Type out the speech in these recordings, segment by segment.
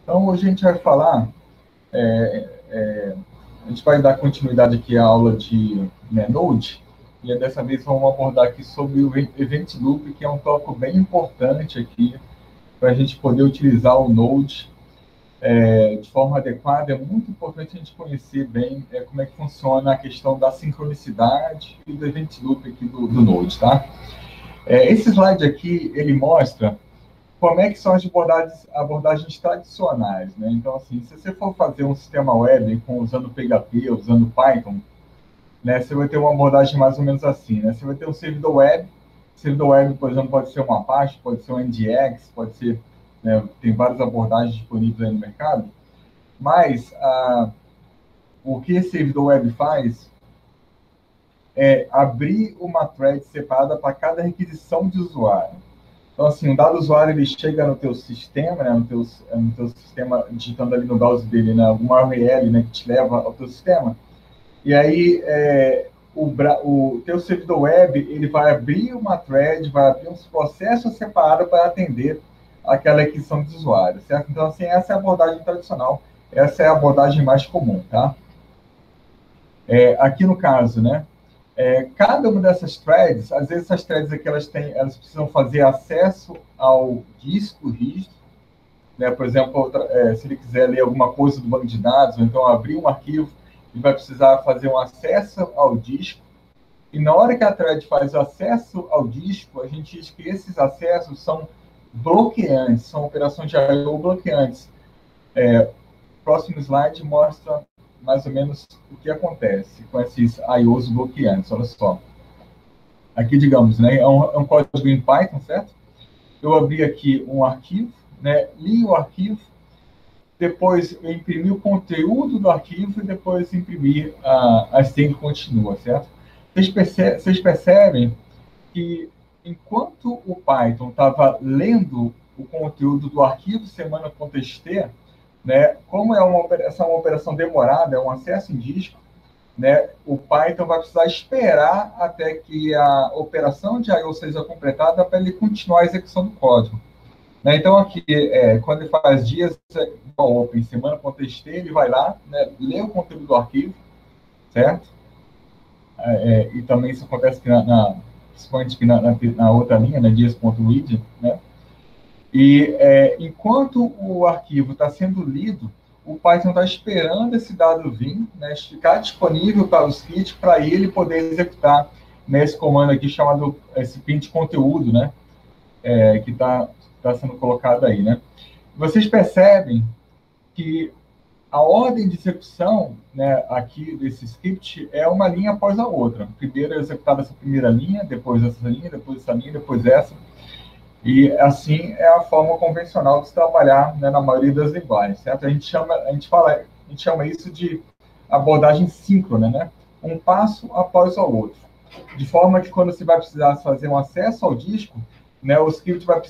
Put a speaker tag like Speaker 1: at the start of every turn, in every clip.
Speaker 1: Então, hoje a gente vai falar, a gente vai dar continuidade aqui à aula de Node, e dessa vez vamos abordar aqui sobre o Event Loop, que é um tópico bem importante aqui, para a gente poder utilizar o Node de forma adequada. É muito importante a gente conhecer bem como é que funciona a questão da sincronicidade e do Event Loop aqui do Node, tá? Esse slide aqui, ele mostra como é que são as abordagens tradicionais, né? Então, assim, se você for fazer um sistema web usando PHP, usando Python, né, você vai ter uma abordagem mais ou menos assim, né? Você vai ter um servidor web. Servidor web, por exemplo, pode ser um Apache, pode ser um NGX, pode ser, né, tem várias abordagens disponíveis aí no mercado. Mas o que esse servidor web faz é abrir uma thread separada para cada requisição de usuário. Então, assim, um dado usuário, ele chega no teu sistema, né, no teu sistema, digitando ali no browser dele, né, alguma URL, né, que te leva ao teu sistema. E aí, o teu servidor web, ele vai abrir uma thread, vai abrir um processo separado para atender aquela requisição de usuário, certo? Então, assim, essa é a abordagem tradicional, essa é a abordagem mais comum, tá? Aqui no caso, né, cada uma dessas threads, às vezes essas threads aqui, elas precisam fazer acesso ao disco rígido, né? Por exemplo, se ele quiser ler alguma coisa do banco de dados, ou então abrir um arquivo, ele vai precisar fazer um acesso ao disco. E na hora que a thread faz o acesso ao disco, a gente diz que esses acessos são bloqueantes, são operações de I/O bloqueantes. O próximo slide mostra mais ou menos o que acontece com esses I/Os bloqueantes. Olha só. Aqui, digamos, né, é um código em Python, certo? Eu abri aqui um arquivo, né, li o arquivo, depois eu imprimi o conteúdo do arquivo e depois imprimir a string continua, certo? Vocês percebem que enquanto o Python estava lendo o conteúdo do arquivo semana.txt, né, como essa é uma operação demorada, é um acesso em disco, né, o Python vai precisar esperar até que a operação de I/O seja completada para ele continuar a execução do código. Né, então, aqui, quando ele faz dias open, semana.txt, ele vai lá, né, lê o conteúdo do arquivo, certo? E também isso acontece aqui principalmente aqui na outra linha, né, dias.read, né? E enquanto o arquivo está sendo lido, o Python está esperando esse dado vir, né, ficar disponível para o script, para ele poder executar, né, esse comando aqui chamado esse print conteúdo, né, que está sendo colocado aí, né. Vocês percebem que a ordem de execução, né, aqui desse script é uma linha após a outra. Primeiro é executada essa primeira linha, depois essa linha, depois essa linha, depois essa. E assim é a forma convencional de se trabalhar, né, na maioria das linguagens, certo? A gente chama isso de abordagem síncrona, né? Um passo após o outro. De forma que quando você vai precisar fazer um acesso ao disco, né, o script vai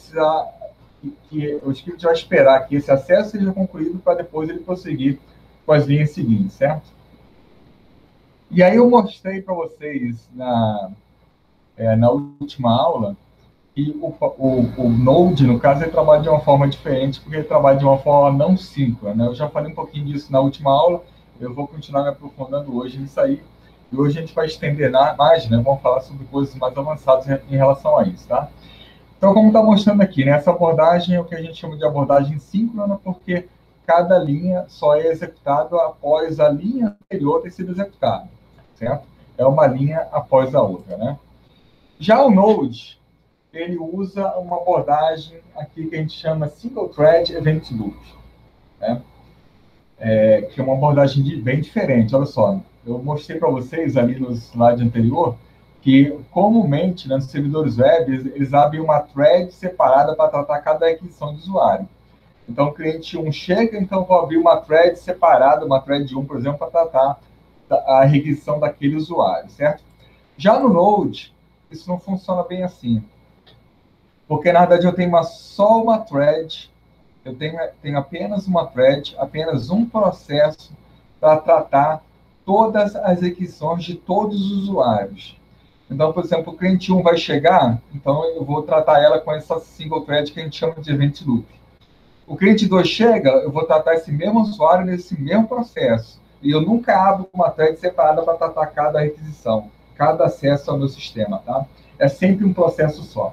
Speaker 1: esperar que esse acesso seja concluído para depois ele prosseguir com as linhas seguintes, certo? E aí eu mostrei para vocês na última aula que o Node, no caso, ele trabalha de uma forma diferente, porque ele trabalha de uma forma não síncrona, né? Eu já falei um pouquinho disso na última aula, eu vou continuar me aprofundando hoje nisso aí, e hoje a gente vai estender mais, né? Vamos falar sobre coisas mais avançadas em relação a isso, tá? Então, como está mostrando aqui, né? Essa abordagem é o que a gente chama de abordagem síncrona, porque cada linha só é executada após a linha anterior ter sido executada, certo? É uma linha após a outra, né? Já o Node, ele usa uma abordagem aqui que a gente chama Single Thread Event Loop, né? Que é uma abordagem bem diferente. Olha só, eu mostrei para vocês ali no slide anterior que, comumente, né, nos servidores web, eles abrem uma thread separada para tratar cada requisição de usuário. Então, o cliente 1 chega, então vou abrir uma thread separada, uma thread 1, por exemplo, para tratar a requisição daquele usuário, certo? Já no Node, isso não funciona bem assim. Porque, na verdade, eu tenho só uma thread, eu tenho apenas uma thread, apenas um processo para tratar todas as requisições de todos os usuários. Então, por exemplo, o cliente 1 vai chegar, então eu vou tratar ela com essa single thread que a gente chama de event loop. o cliente 2 chega, eu vou tratar esse mesmo usuário nesse mesmo processo. E eu nunca abro uma thread separada para tratar cada requisição, cada acesso ao meu sistema, tá? É sempre um processo só.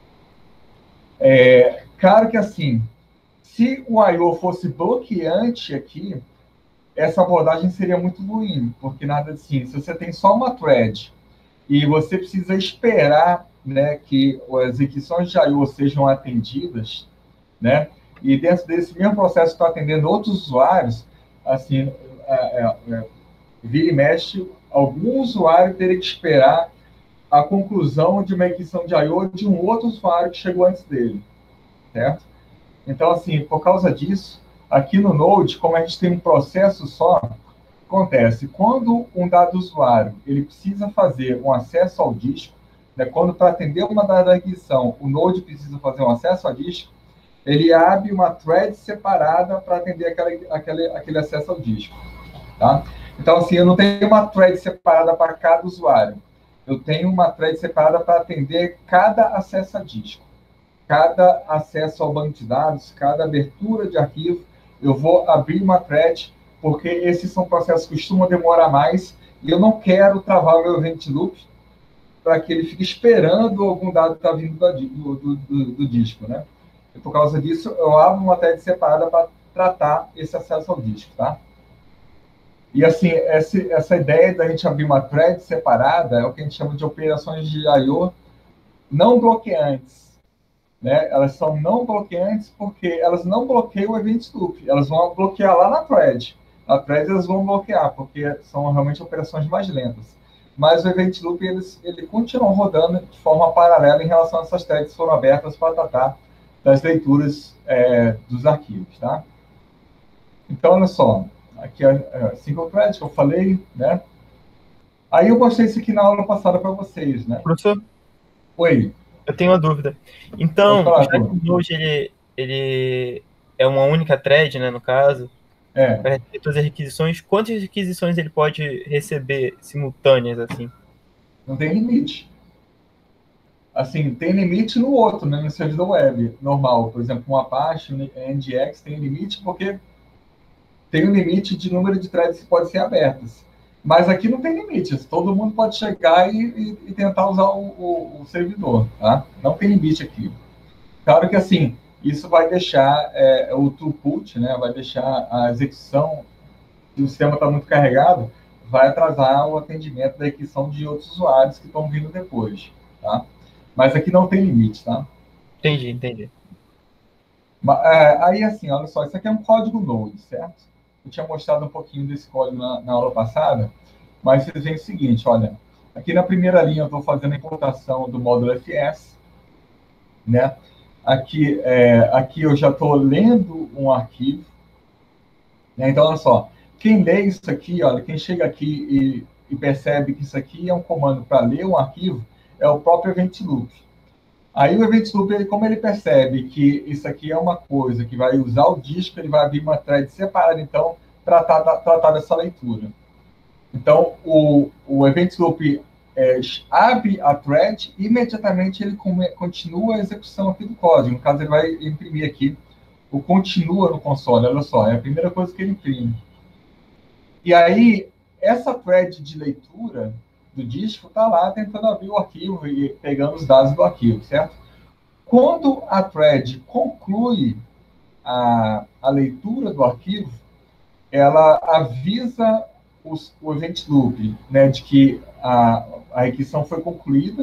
Speaker 1: Claro que assim, se o I/O fosse bloqueante aqui, essa abordagem seria muito ruim, porque nada assim, se você tem só uma thread e você precisa esperar, né, que as requisições de I/O sejam atendidas, né, e dentro desse mesmo processo está atendendo outros usuários, assim, vira e mexe, algum usuário teria que esperar a conclusão de uma requisição de I/O de um outro usuário que chegou antes dele, certo? Então, assim, por causa disso, aqui no Node, como a gente tem um processo só, acontece, quando um dado usuário ele precisa fazer um acesso ao disco, né, quando para atender uma dada requisição, o Node precisa fazer um acesso ao disco, ele abre uma thread separada para atender aquele acesso ao disco. Tá? Então, assim, eu não tenho uma thread separada para cada usuário. Eu tenho uma thread separada para atender cada acesso a disco. Cada acesso ao banco de dados, cada abertura de arquivo, eu vou abrir uma thread, porque esses são processos que costumam demorar mais, e eu não quero travar o meu event loop para que ele fique esperando algum dado estar vindo do disco, né? E por causa disso, eu abro uma thread separada para tratar esse acesso ao disco, tá? E assim, essa ideia da gente abrir uma thread separada é o que a gente chama de operações de I/O não bloqueantes. Né? Elas são não bloqueantes porque elas não bloqueiam o event loop. Elas vão bloquear lá na thread. Na thread elas vão bloquear, porque são realmente operações mais lentas. Mas o event loop, ele continua rodando de forma paralela em relação a essas threads que foram abertas para tratar das leituras dos arquivos. Tá? Então, olha só. Aqui é a single thread que eu falei, né? Aí eu mostrei isso aqui na aula passada para vocês, né?
Speaker 2: Professor?
Speaker 1: Oi.
Speaker 2: Eu tenho uma dúvida. Então,
Speaker 1: falar,
Speaker 2: já que o Node ele é uma única thread, né, no caso, para receber todas as requisições, quantas requisições ele pode receber simultâneas, assim?
Speaker 1: Não tem limite. Assim, tem limite no outro, né, no servidor web normal. Por exemplo, um Apache, um NGX tem limite porque tem um limite de número de threads que podem ser abertas. Mas aqui não tem limites. Todo mundo pode chegar e tentar usar o servidor, tá? Não tem limite aqui. Claro que, assim, isso vai deixar o throughput, né? Vai deixar a execução, se o sistema está muito carregado, vai atrasar o atendimento da requisição de outros usuários que estão vindo depois, tá? Mas aqui não tem limite, tá?
Speaker 2: Entendi.
Speaker 1: Aí, assim, olha só, isso aqui é um código Node, certo? Eu tinha mostrado um pouquinho desse código na aula passada, mas vocês veem o seguinte, olha, aqui na primeira linha eu estou fazendo a importação do módulo FS, né? Aqui eu já estou lendo um arquivo, né? Então, olha só, quem lê isso aqui, olha, quem chega aqui e percebe que isso aqui é um comando para ler um arquivo, é o próprio Event Loop. Aí o Event Loop, como ele percebe que isso aqui é uma coisa que vai usar o disco, ele vai abrir uma thread separada, então, para tratar dessa leitura. Então, o Event Loop abre a thread e imediatamente ele continua a execução aqui do código. No caso, ele vai imprimir aqui o continua no console. Olha só, é a primeira coisa que ele imprime. E aí, essa thread de leitura do disco está lá tentando abrir o arquivo e pegando os dados do arquivo, certo? Quando a thread conclui a leitura do arquivo, ela avisa o event loop, né, de que a requisição foi concluída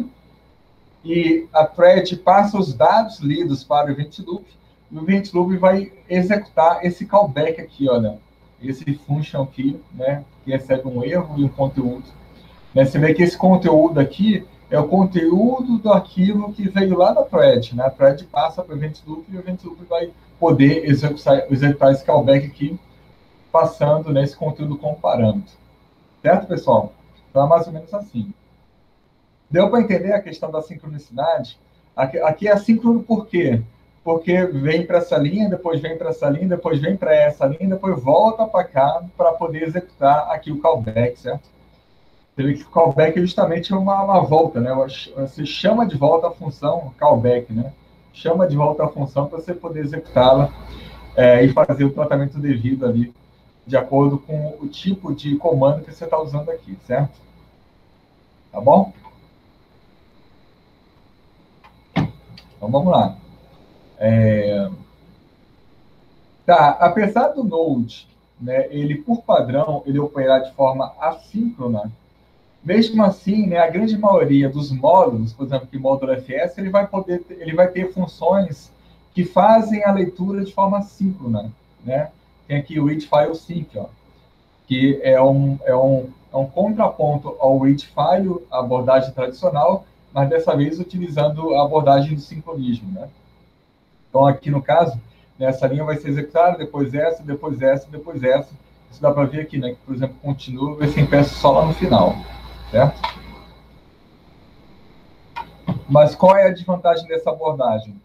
Speaker 1: e a thread passa os dados lidos para o event loop e o event loop vai executar esse callback aqui, olha, esse function aqui, né, que recebe um erro e um conteúdo. Né, você vê que esse conteúdo aqui é o conteúdo do arquivo que veio lá da thread, né? A thread passa para o event loop e o event loop vai poder executar esse callback aqui, passando nesse conteúdo como parâmetro. Certo, pessoal? Então é mais ou menos assim. Deu para entender a questão da sincronicidade? Aqui é assíncrono por quê? Porque vem para essa linha, depois vem para essa linha, depois vem para essa linha, depois volta para cá para poder executar aqui o callback, certo? Você vê que o callback é justamente uma volta, né? Você chama de volta a função callback, né? Chama de volta a função para você poder executá-la e fazer o tratamento devido ali, de acordo com o tipo de comando que você está usando aqui, certo? Tá bom? Então, vamos lá. Tá, apesar do Node, né, ele, por padrão, ele operar de forma assíncrona, mesmo assim, né, a grande maioria dos módulos, por exemplo, que o módulo FS, ele vai ter funções que fazem a leitura de forma síncrona, né? Tem aqui o read file sync, ó, que é um contraponto ao read file, a abordagem tradicional, mas dessa vez utilizando a abordagem do sincronismo, né? Então, aqui no caso, essa linha vai ser executada, depois essa, depois essa, depois essa. Isso dá para ver aqui, né? Que, por exemplo, continua, vai ser impresso só lá no final, certo? Mas qual é a desvantagem dessa abordagem?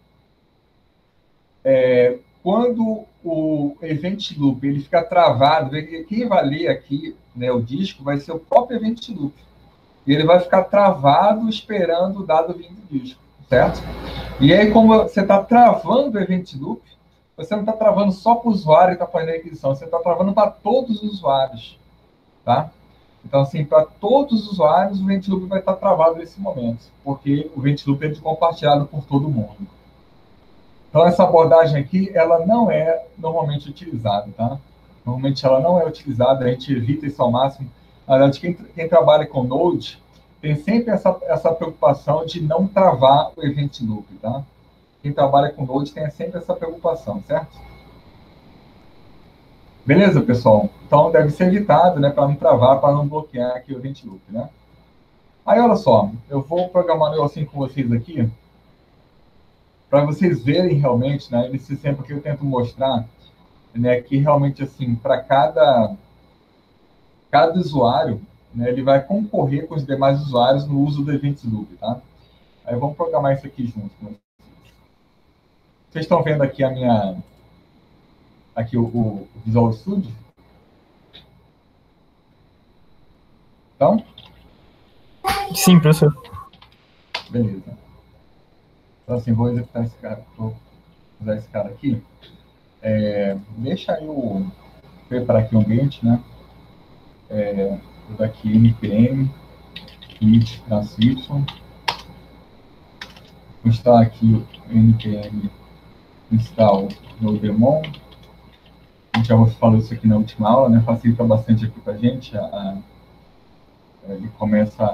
Speaker 1: Quando o event loop ele fica travado, quem vai ler aqui, né, o disco vai ser o próprio event loop. E ele vai ficar travado esperando o dado vir do disco, certo? E aí, como você está travando o event loop, você não está travando só para o usuário que está fazendo a requisição, você está travando para todos os usuários, tá? Então, assim, para todos os usuários, o event loop vai estar travado nesse momento, porque o event loop é compartilhado por todo mundo. Então, essa abordagem aqui, ela não é normalmente utilizada, tá? Normalmente ela não é utilizada, a gente evita isso ao máximo. Na verdade, quem trabalha com Node tem sempre essa preocupação de não travar o event loop, tá? Quem trabalha com Node tem sempre essa preocupação, certo? Beleza, pessoal? Então, deve ser evitado, né, para não travar, para não bloquear aqui o event loop, né? Aí, olha só, eu vou programar um negocinho com vocês aqui, para vocês verem realmente, né, nesse exemplo que eu tento mostrar, né, que realmente, assim, para cada usuário, né, ele vai concorrer com os demais usuários no uso do Event Loop, tá? Aí vamos programar isso aqui junto. Vocês estão vendo aqui aqui o Visual Studio? Então?
Speaker 2: Sim, professor.
Speaker 1: Beleza. Então, assim, vou executar esse cara, vou usar esse cara aqui. Deixa eu preparar aqui o ambiente, né? Vou dar aqui npm init-y. Vou instalar aqui o npm install no daemon. A gente já falou isso aqui na última aula, né? Facilita bastante aqui para a gente. Ele começa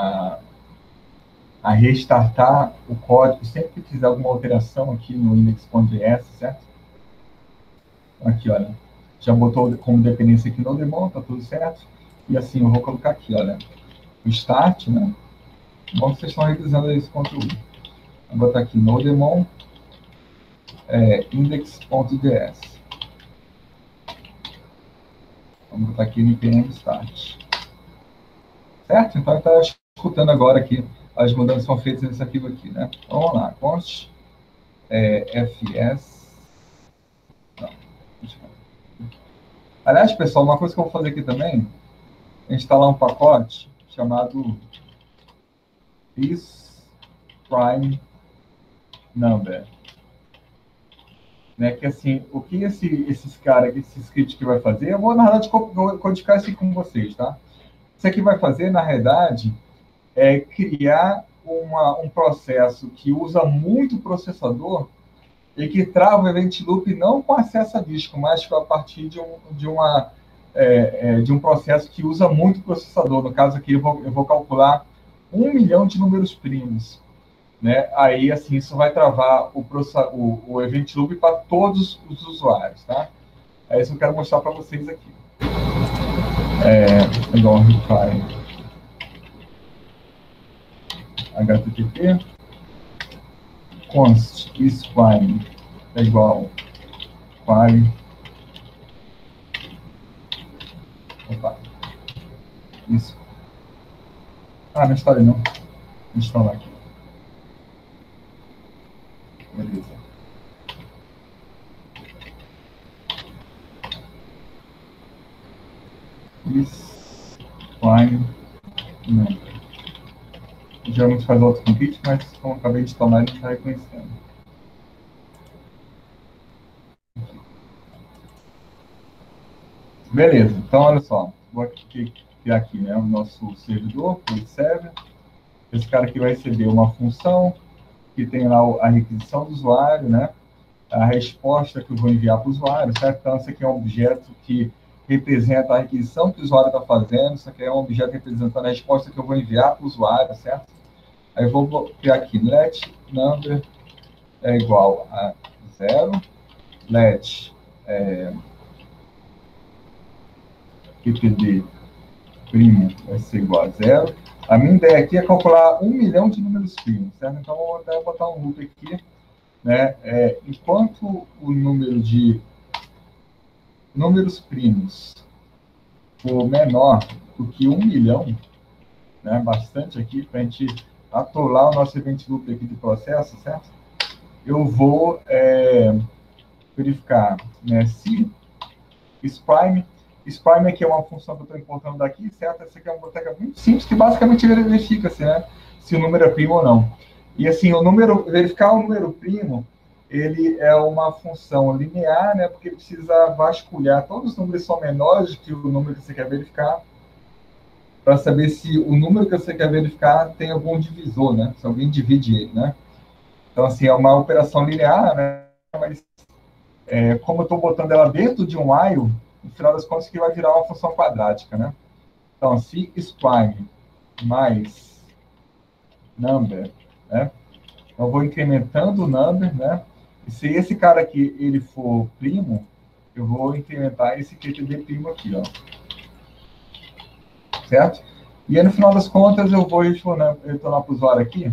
Speaker 1: a restartar o código sempre que fizer alguma alteração aqui no index.js, certo? Aqui, olha, já botou como dependência aqui no daemon, tá tudo certo. E assim, eu vou colocar aqui, olha, o start, né? Bom que vocês estão revisando esse conteúdo. Vou botar aqui no daemon index.js. Vamos botar aqui npm start. Certo? Então, está escutando agora aqui as mudanças são feitas nesse arquivo aqui, né? Então, vamos lá. Const fs. Não. Aliás, pessoal, uma coisa que eu vou fazer aqui também é instalar um pacote chamado isPrime number. Né? Que assim, o que esse script que vai fazer, eu vou, na verdade, codificar isso aqui com vocês, tá? Isso aqui vai fazer, na realidade, é criar um processo que usa muito processador e que trava o event loop não com acesso a disco, mas a partir de um processo que usa muito processador. No caso aqui, eu vou calcular 1 milhão de números primos. Né? Aí, assim, isso vai travar o event loop para todos os usuários. Tá? É isso que eu quero mostrar para vocês aqui. Igual reply http const isPrime é igual file. Opa. Isso. Ah, não instalei não. Vou instalar aqui. Beleza. isPrime não. Geralmente faz autocomplete, mas como eu acabei de instalar, ele está reconhecendo. Beleza, então olha só, vou criar aqui, né, o nosso servidor, o server. Esse cara aqui vai receber uma função que tem lá a requisição do usuário, né, a resposta que eu vou enviar para o usuário, certo? Então, esse aqui é um objeto que representa a requisição que o usuário está fazendo, isso aqui é um objeto representando a resposta que eu vou enviar para o usuário, certo? Aí eu vou criar aqui, let number é igual a 0, let ppd primo vai ser igual a 0. A minha ideia aqui é calcular 1 milhão de números primos, certo? Então, eu vou botar um loop aqui, né? Enquanto o número de números primos for menor do que 1 milhão, né? Bastante aqui, para a gente atolar o nosso event loop aqui do processo, certo? Eu vou verificar, né, se sprime aqui é uma função que eu estou importando daqui, certo? Essa aqui é uma biblioteca muito simples que basicamente verifica né, se o número é primo ou não. E assim, verificar o número primo, ele é uma função linear, né? Porque precisa vasculhar todos os números que são menores que o número que você quer verificar, para saber se o número que você quer verificar tem algum divisor, né? Se alguém divide ele, né? Então, assim, é uma operação linear, né? Mas como eu estou botando ela dentro de um while, no final das contas, que vai virar uma função quadrática, né? Então, se sprime mais number, né? Eu vou incrementando o number, né? E se esse cara aqui, ele for primo, eu vou incrementar esse QTD primo aqui, ó. Certo? E aí, no final das contas, eu vou retornar para o usuário aqui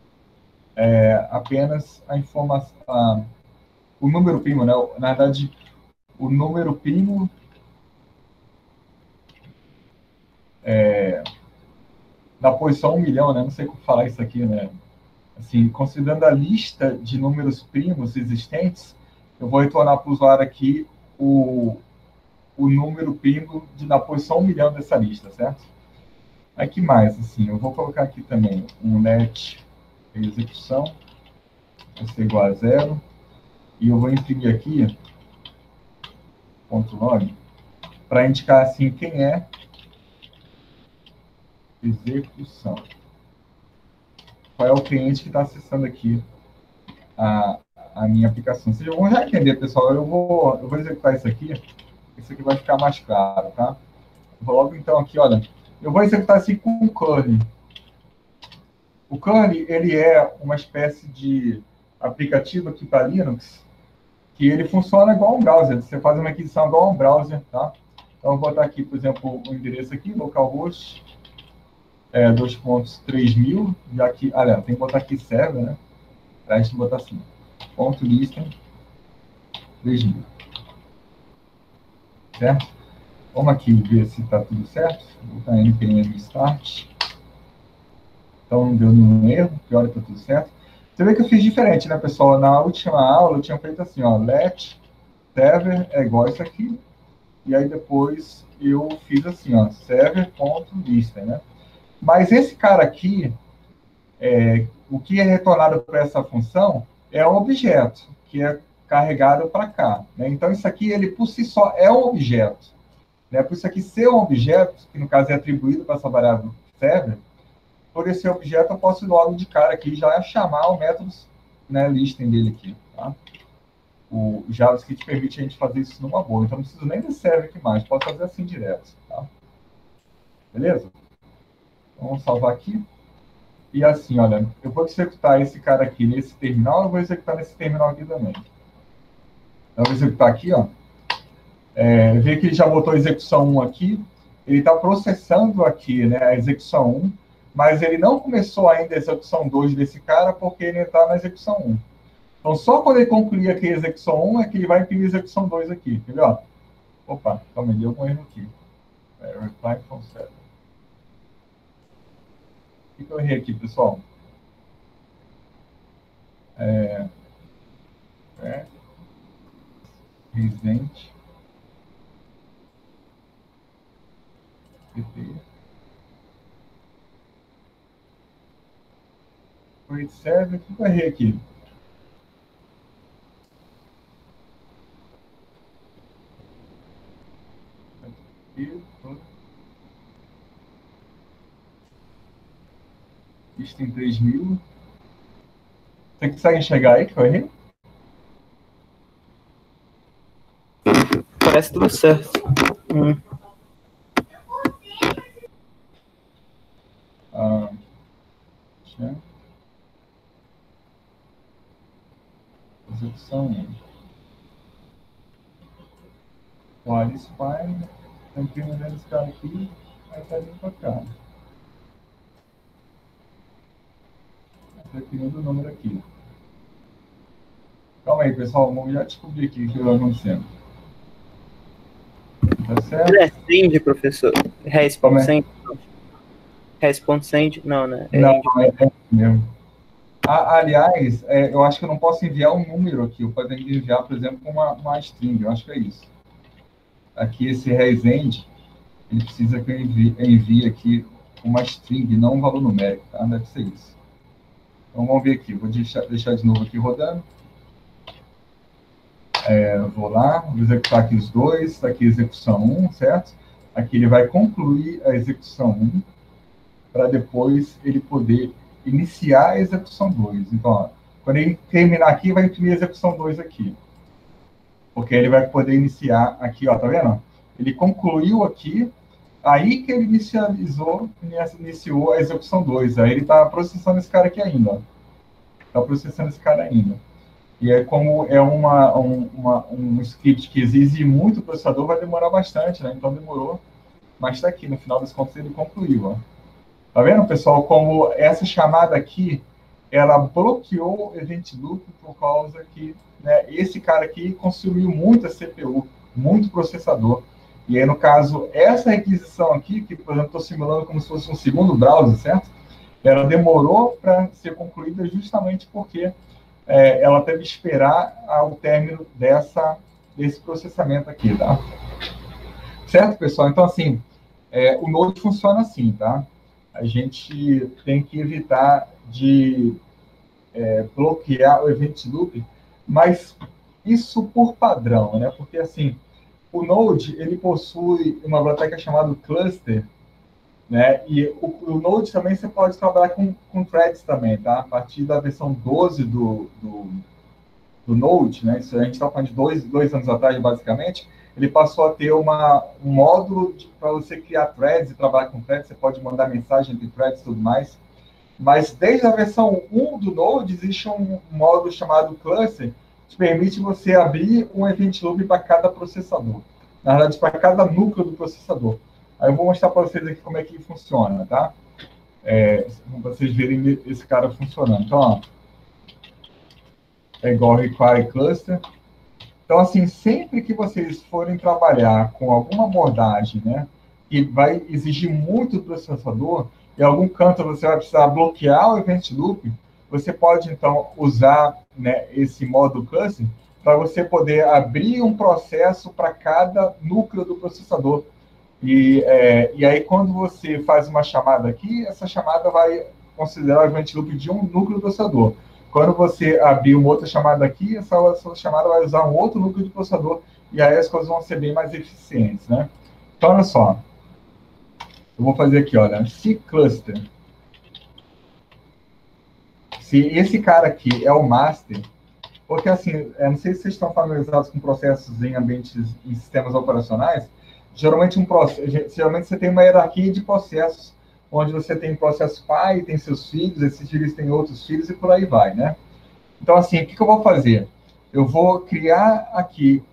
Speaker 1: apenas a informação, o número primo, né? Na verdade, o número primo da posição 1 milhão, né? Não sei como falar isso aqui, né? Assim, considerando a lista de números primos existentes, eu vou retornar para o usuário aqui o número primo na posição 1 milhão dessa lista, certo? Aí que mais? Assim, eu vou colocar aqui também um net execução, vai ser igual a 0, e eu vou imprimir aqui .log para indicar assim quem é execução. Qual é o cliente que está acessando aqui a minha aplicação. Vocês vão já entender, pessoal. Eu vou executar isso aqui vai ficar mais claro, tá? Eu vou logo então aqui, olha, eu vou executar isso com o curly. O curly, ele é uma espécie de aplicativo aqui para Linux, que ele funciona igual um browser. Você faz uma aquisição igual um browser, tá? Então, eu vou botar aqui, por exemplo, o endereço aqui, localhost 2.3000, já que, tem que botar aqui server, né? Para a gente botar assim, ponto listen 3000, certo? Vamos aqui ver se está tudo certo. Vou botar npm start. Então, não deu nenhum erro. Pior que está tudo certo. Você vê que eu fiz diferente, né, pessoal? Na última aula, eu tinha feito assim, ó, let server é igual a isso aqui. E aí, depois, eu fiz assim, ó, server.listen, né? Mas esse cara aqui, o que é retornado para essa função é um objeto, que é carregado para cá, né? Então, isso aqui, ele por si só é um objeto. Né? Por isso aqui ser um objeto, que no caso é atribuído para essa variável server, por esse objeto eu posso logo de cara aqui já chamar o método, né, listing dele aqui. Tá? O JavaScript permite a gente fazer isso numa boa, então não preciso nem de server aqui mais, posso fazer assim direto. Tá? Beleza? Então, vamos salvar aqui. E assim, olha, eu vou executar esse cara aqui nesse terminal, eu vou executar nesse terminal aqui também. Então, eu vou executar aqui, ó. Vê que ele já botou a execução 1 aqui, ele está processando aqui, né, a execução 1, mas ele não começou ainda a execução 2 desse cara, porque ele está na execução 1. Então, só quando ele concluir aqui a execução 1 é que ele vai imprimir a execução 2 aqui, entendeu? Opa, calma, deu algum erro aqui. Reply from server. O que eu errei aqui, pessoal? Present pp. Create server, o que eu errei aqui? Isso tem 3.000. Você consegue enxergar aí que eu errei?
Speaker 2: Parece tudo certo.
Speaker 1: Execução 1. Olha, isso vai. Está imprimindo esse cara aqui, aí está vindo para cá. Está criando o número aqui. Calma aí, pessoal, vamos já descobrir aqui o que vai acontecendo. Tá certo?
Speaker 2: Ele é send, professor? Response send? Não, né?
Speaker 1: Não, é mesmo. Aliás, eu acho que eu não posso enviar um número aqui. Eu posso enviar, por exemplo, uma string. Eu acho que é isso. Aqui, esse resend, ele precisa que eu envie aqui uma string, não um valor numérico, tá? Deve ser isso. Então, vamos ver aqui. Vou deixar de novo aqui rodando. Vou lá, vou executar aqui os dois. Está aqui a execução 1, certo? Aqui ele vai concluir a execução 1 para depois ele poder iniciar a execução 2. Então, ó, quando ele terminar aqui, vai imprimir a execução 2 aqui. Porque ele vai poder iniciar aqui, ó, tá vendo? Ele concluiu aqui, aí que ele iniciou a execução 2. Aí ele está processando esse cara aqui ainda. Está processando esse cara ainda. E aí, como é um script que exige muito processador, vai demorar bastante, né? Então demorou, mas está aqui, no final das contas ele concluiu, ó. Tá vendo, pessoal, como essa chamada aqui, ela bloqueou o event loop por causa que, né, esse cara aqui consumiu muita CPU, muito processador. E aí, no caso, essa requisição aqui, que, por exemplo, estou simulando como se fosse um segundo browser, certo? Ela demorou para ser concluída justamente porque ela teve que esperar ao término desse processamento aqui, tá? Certo, pessoal? Então, assim, o Node funciona assim, tá? A gente tem que evitar de bloquear o event loop, mas isso por padrão, né? Porque, assim, o Node, ele possui uma biblioteca chamada cluster, né? E o Node também você pode trabalhar com threads também, tá? A partir da versão 12 do Node, né? Isso a gente está falando de dois anos atrás, basicamente. Ele passou a ter um módulo para você criar threads e trabalhar com threads. Você pode mandar mensagem entre threads e tudo mais. Mas desde a versão 1 do Node, existe um módulo chamado Cluster, que permite você abrir um event loop para cada processador. Na verdade, para cada núcleo do processador. Aí eu vou mostrar para vocês aqui como é que funciona, tá? Para vocês verem esse cara funcionando. Então, ó, é igual require cluster. Então, assim, sempre que vocês forem trabalhar com alguma abordagem, né, que vai exigir muito processador, em algum canto você vai precisar bloquear o event loop, você pode, então, usar, né, esse modo cluster para você poder abrir um processo para cada núcleo do processador. E aí, quando você faz uma chamada aqui, essa chamada vai considerar o event loop de um núcleo do processador. Quando você abrir uma outra chamada aqui, essa chamada vai usar um outro núcleo de processador, e aí as coisas vão ser bem mais eficientes, né? Então, olha só. Eu vou fazer aqui, olha, se cluster. Se esse cara aqui é o master, porque assim, não sei se vocês estão familiarizados com processos em ambientes, em sistemas operacionais, geralmente você tem uma hierarquia de processos, onde você tem processo pai, tem seus filhos, esses filhos têm outros filhos e por aí vai, né? Então, assim, o que eu vou fazer? Eu vou criar aqui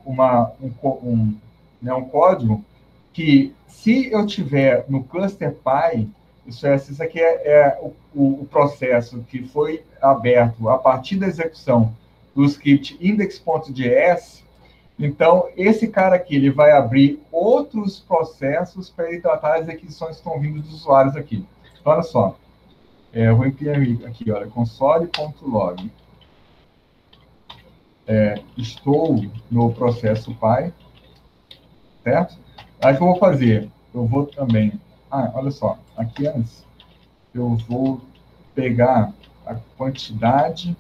Speaker 1: um código que, se eu tiver no cluster pai, isso aqui é o processo que foi aberto a partir da execução do script index.js, então, esse cara aqui, ele vai abrir outros processos para ele tratar as requisições que estão vindo dos usuários aqui. Então, olha só. Eu vou imprimir aqui, olha, console.log. Estou no processo pai, certo? Aí o que eu vou fazer? Eu vou também... olha só. Aqui antes, eu vou pegar a quantidade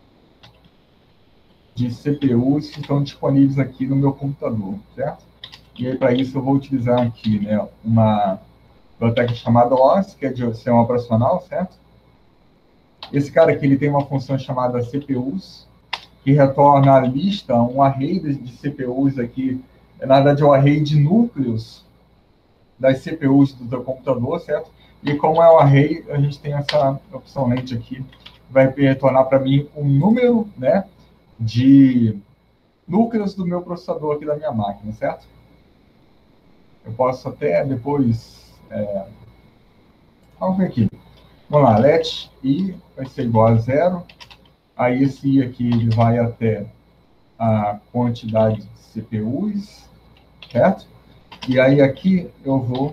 Speaker 1: de CPUs que estão disponíveis aqui no meu computador, certo? E aí, para isso, eu vou utilizar aqui, né, uma biblioteca chamada OS, que é de sistema operacional, certo? Esse cara aqui, ele tem uma função chamada CPUs, que retorna a lista, um array de CPUs aqui, na verdade, é um array de núcleos das CPUs do seu computador, certo? E como é um array, a gente tem essa opção lente aqui, vai retornar para mim um número, né, de núcleos do meu processador aqui da minha máquina, certo? Eu posso até depois... vamos ver aqui. Vamos lá, let i vai ser igual a 0. Aí esse i aqui ele vai até a quantidade de CPUs, certo? E aí aqui eu vou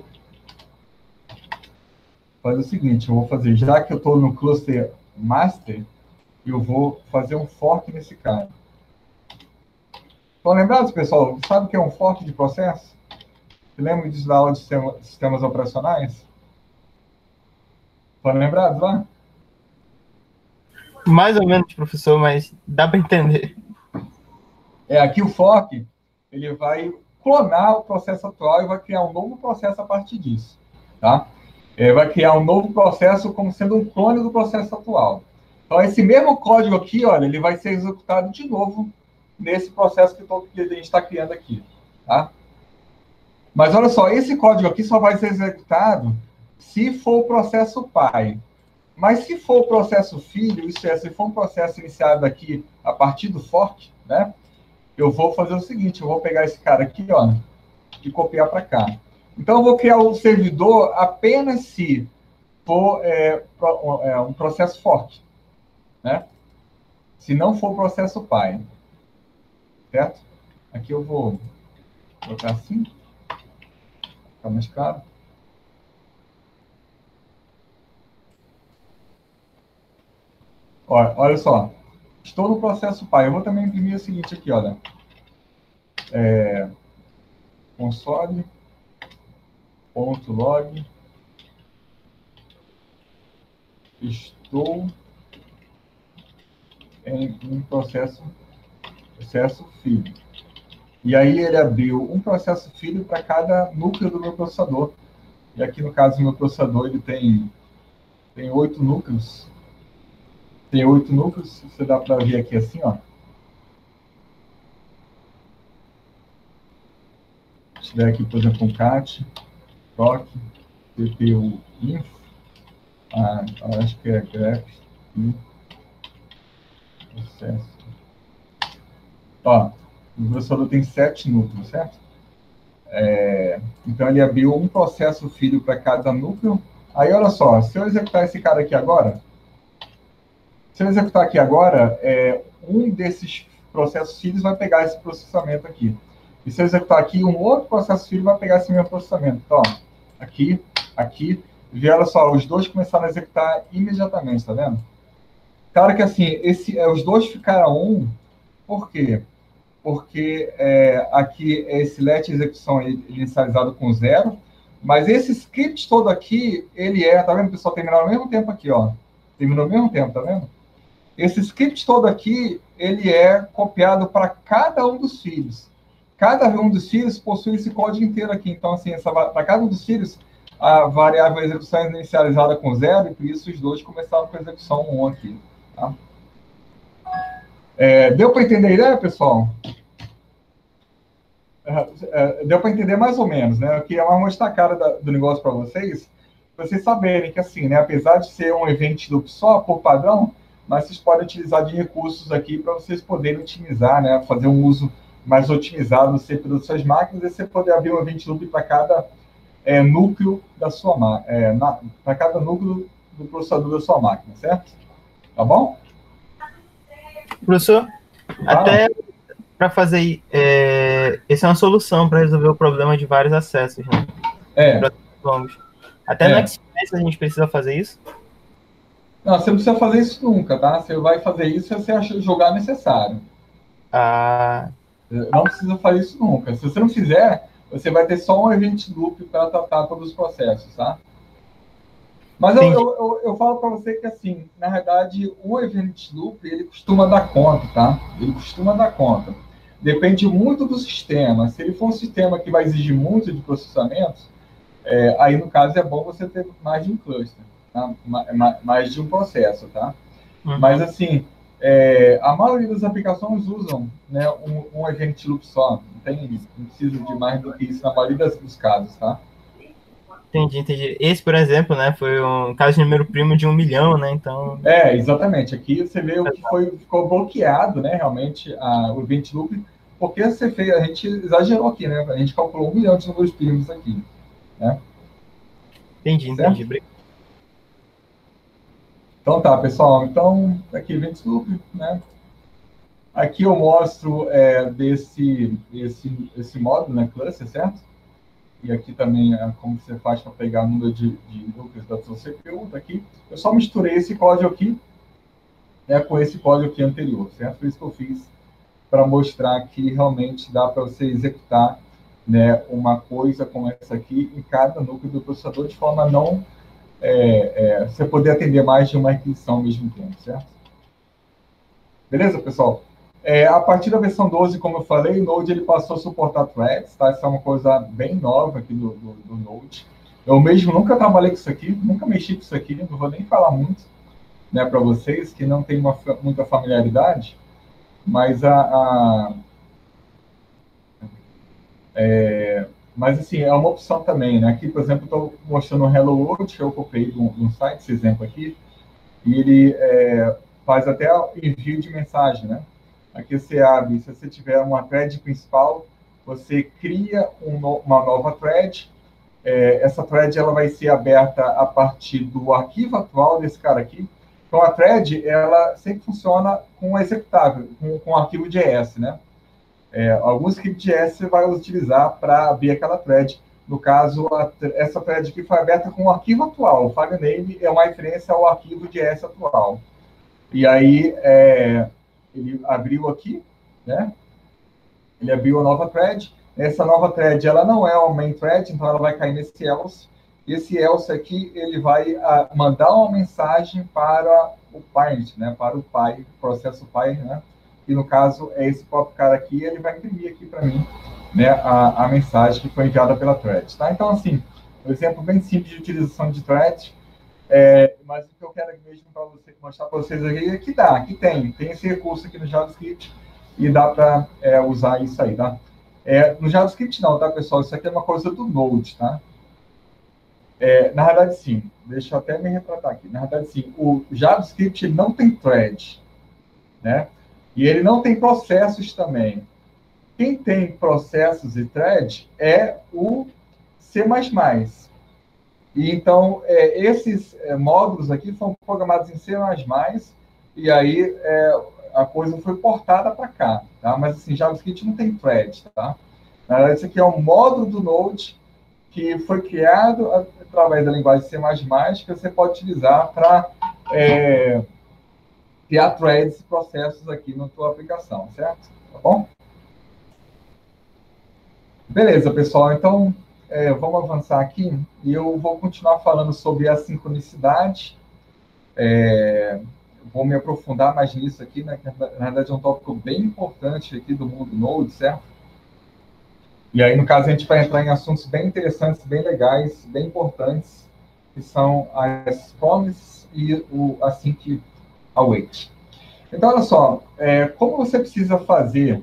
Speaker 1: fazer o seguinte, eu vou fazer, já que eu estou no cluster master, eu vou fazer um fork nesse cara. Estão lembrados, pessoal? Sabe o que é um fork de processo? Você lembra disso da aula de sistemas operacionais? Estão lembrados lá?
Speaker 2: Mais ou menos, professor, mas dá para entender.
Speaker 1: Aqui o fork, ele vai clonar o processo atual e vai criar um novo processo a partir disso, tá? Vai criar um novo processo como sendo um clone do processo atual. Então, esse mesmo código aqui, olha, ele vai ser executado de novo nesse processo que a gente está criando aqui, tá? Mas olha só, esse código aqui só vai ser executado se for o processo pai. Mas se for o processo filho, isso é, se for um processo iniciado aqui a partir do fork, né? Eu vou fazer o seguinte, eu vou pegar esse cara aqui, ó, e copiar para cá. Então, eu vou criar o servidor apenas se for um processo fork, né? Se não for o processo pai, certo? Aqui eu vou colocar assim, ficar mais claro. Olha só, estou no processo pai. Eu vou também imprimir o seguinte aqui, olha. Console.log estou em um processo filho. E aí ele abriu um processo filho para cada núcleo do meu processador. E aqui, no caso, o meu processador ele tem 8 núcleos. Tem 8 núcleos, você dá para ver aqui assim, ó. Se tiver aqui, por exemplo, um cat, proc, CPU info, acho que é grep e processo. Ó, o processador tem 7 núcleos, certo? Então, ele abriu um processo filho para cada núcleo. Aí, olha só, se eu executar esse cara aqui agora, um desses processos filhos vai pegar esse processamento aqui. E se eu executar aqui, um outro processo filho vai pegar esse mesmo processamento. Então, aqui, e olha só, os dois começaram a executar imediatamente, tá vendo? Claro que assim, os dois ficaram por quê? Porque aqui esse let execução inicializado com 0, mas esse script todo aqui, tá vendo, pessoal? Terminou ao mesmo tempo aqui, ó. Terminou ao mesmo tempo, tá vendo? Esse script todo aqui, ele é copiado para cada um dos filhos. Cada um dos filhos possui esse código inteiro aqui. Então, assim, para cada um dos filhos, a variável execução é inicializada com 0, e por isso os dois começaram com a execução 1 aqui. Tá? Deu para entender a ideia, pessoal? Deu para entender mais ou menos, né? Eu queria mostrar a cara do negócio para vocês saberem que, assim, né, apesar de ser um event loop só, por padrão, mas vocês podem utilizar de recursos aqui para vocês poderem otimizar, né? Fazer um uso mais otimizado do CPU das suas máquinas, e você poder abrir um event loop para cada núcleo da sua máquina, para cada núcleo do processador da sua máquina, certo? Tá bom?
Speaker 2: Professor, até para fazer... essa é uma solução para resolver o problema de vários acessos, né? Até no Express a gente precisa fazer isso?
Speaker 1: Não, você não precisa fazer isso nunca, tá? Você vai fazer isso se você julgar necessário. Não precisa fazer isso nunca. Se você não fizer, você vai ter só um event loop para tratar todos os processos, tá? Mas eu falo para você que, assim, na verdade, o event loop, ele costuma dar conta, tá? Ele costuma dar conta. Depende muito do sistema. Se ele for um sistema que vai exigir muito de processamento, aí, no caso, é bom você ter mais de um cluster, tá? Mais de um processo, tá?
Speaker 2: Uhum.
Speaker 1: Mas, assim, a maioria das aplicações usam, né, um event loop só. Não precisa de mais do que isso na maioria dos casos, tá?
Speaker 2: Entendi. Esse, por exemplo, né, foi um caso de número primo de 1 milhão, né? Então.
Speaker 1: Exatamente. Aqui você vê o que ficou bloqueado, né? Realmente, o event loop, porque a gente exagerou aqui, né? A gente calculou 1 milhão de números primos aqui, né?
Speaker 2: Entendi.
Speaker 1: Então tá, pessoal. Então, aqui event loop, né? Aqui eu mostro esse módulo, né? Cluster, certo? E aqui também é como você faz para pegar o número de núcleos da sua CPU. Aqui eu só misturei esse código aqui, né, com esse código aqui anterior, certo? Foi isso que eu fiz para mostrar que realmente dá para você executar, né, uma coisa como essa aqui em cada núcleo do processador, de forma a não você poder atender mais de uma requisição ao mesmo tempo, certo? Beleza, pessoal? A partir da versão 12, como eu falei, o Node ele passou a suportar threads, tá? Isso é uma coisa bem nova aqui do Node. Eu mesmo nunca trabalhei com isso aqui, nunca mexi com isso aqui, não vou nem falar muito, né, para vocês que não tem muita familiaridade, mas mas assim, é uma opção também, né? Aqui, por exemplo, estou mostrando o Hello World, que eu copiei de um site, esse exemplo aqui, e ele faz até envio de mensagem, né? Aqui você abre, se você tiver uma thread principal, você cria uma nova thread. Essa thread ela vai ser aberta a partir do arquivo atual desse cara aqui. Então, a thread, ela sempre funciona com um executável, com um arquivo JS, né? Alguns scripts JS você vai utilizar para abrir aquela thread. No caso, essa thread aqui foi aberta com o arquivo atual. O filename é uma referência ao arquivo JS atual. E aí, ele abriu aqui, né? Ele abriu a nova thread. Essa nova thread, ela não é uma main thread, então ela vai cair nesse else. Esse else aqui, ele vai mandar uma mensagem para o parent, né? Para o pai, processo pai, né? E no caso, é esse próprio cara aqui, ele vai imprimir aqui para mim, né? A mensagem que foi enviada pela thread, tá? Então, assim, um exemplo bem simples de utilização de thread. Mas o que eu quero mesmo mostrar para vocês aqui é que dá, que tem esse recurso aqui no JavaScript e dá para usar isso aí, tá? No JavaScript não, tá, pessoal? Isso aqui é uma coisa do Node, tá? Na verdade, sim. Deixa eu até me retratar aqui. Na verdade, sim. O JavaScript ele não tem thread, né? E ele não tem processos também. Quem tem processos e thread é o C++. E então, esses módulos aqui foram programados em C++, e aí a coisa foi portada para cá, tá? Mas, assim, JavaScript não tem thread, tá? Na verdade, isso aqui é um módulo do Node que foi criado através da linguagem C++, que você pode utilizar para criar threads e processos aqui na tua aplicação, certo? Tá bom? Beleza, pessoal. Então, vamos avançar aqui e eu vou continuar falando sobre a sincronicidade. Vou me aprofundar mais nisso aqui, né? Que, na verdade, é um tópico bem importante aqui do mundo Node, certo? E aí, no caso, a gente vai entrar em assuntos bem interessantes, bem legais, bem importantes, que são as promises e o async await. Então, olha só, como você precisa fazer...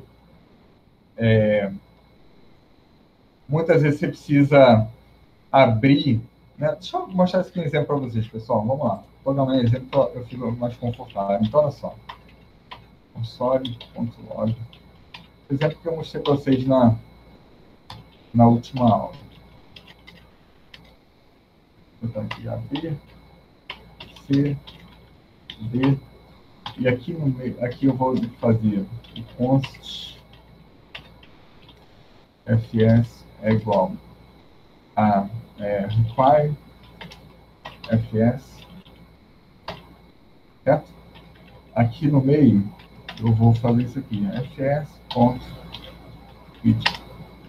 Speaker 1: muitas vezes você precisa abrir... Né? Deixa eu mostrar esse exemplo para vocês, pessoal. Vamos lá. Vou dar um exemplo para eu ficar mais confortável. Então, olha só. Console.log. O exemplo que eu mostrei para vocês na última aula. Vou botar aqui AB, C, D. E aqui no meio, aqui eu vou fazer o const fs é igual a require fs, certo? Aqui no meio eu vou fazer isso aqui, fs.feed.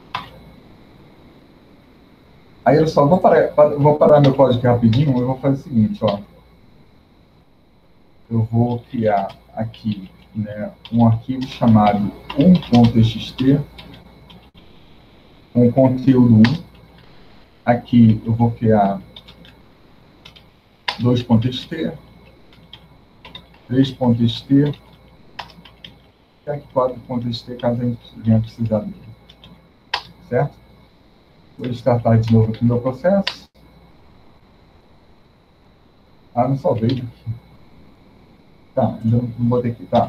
Speaker 1: Aí eu só vou parar meu código aqui rapidinho, eu vou fazer o seguinte, ó. Eu vou criar aqui né, um arquivo chamado 1.txt com conteúdo 1. Aqui eu vou criar 2.txt, 3.txt, e aqui 4.txt, caso a gente venha precisar dele. Certo? Vou startar de novo aqui no meu processo. Ah, não salvei aqui. Tá, ainda não botei aqui, tá.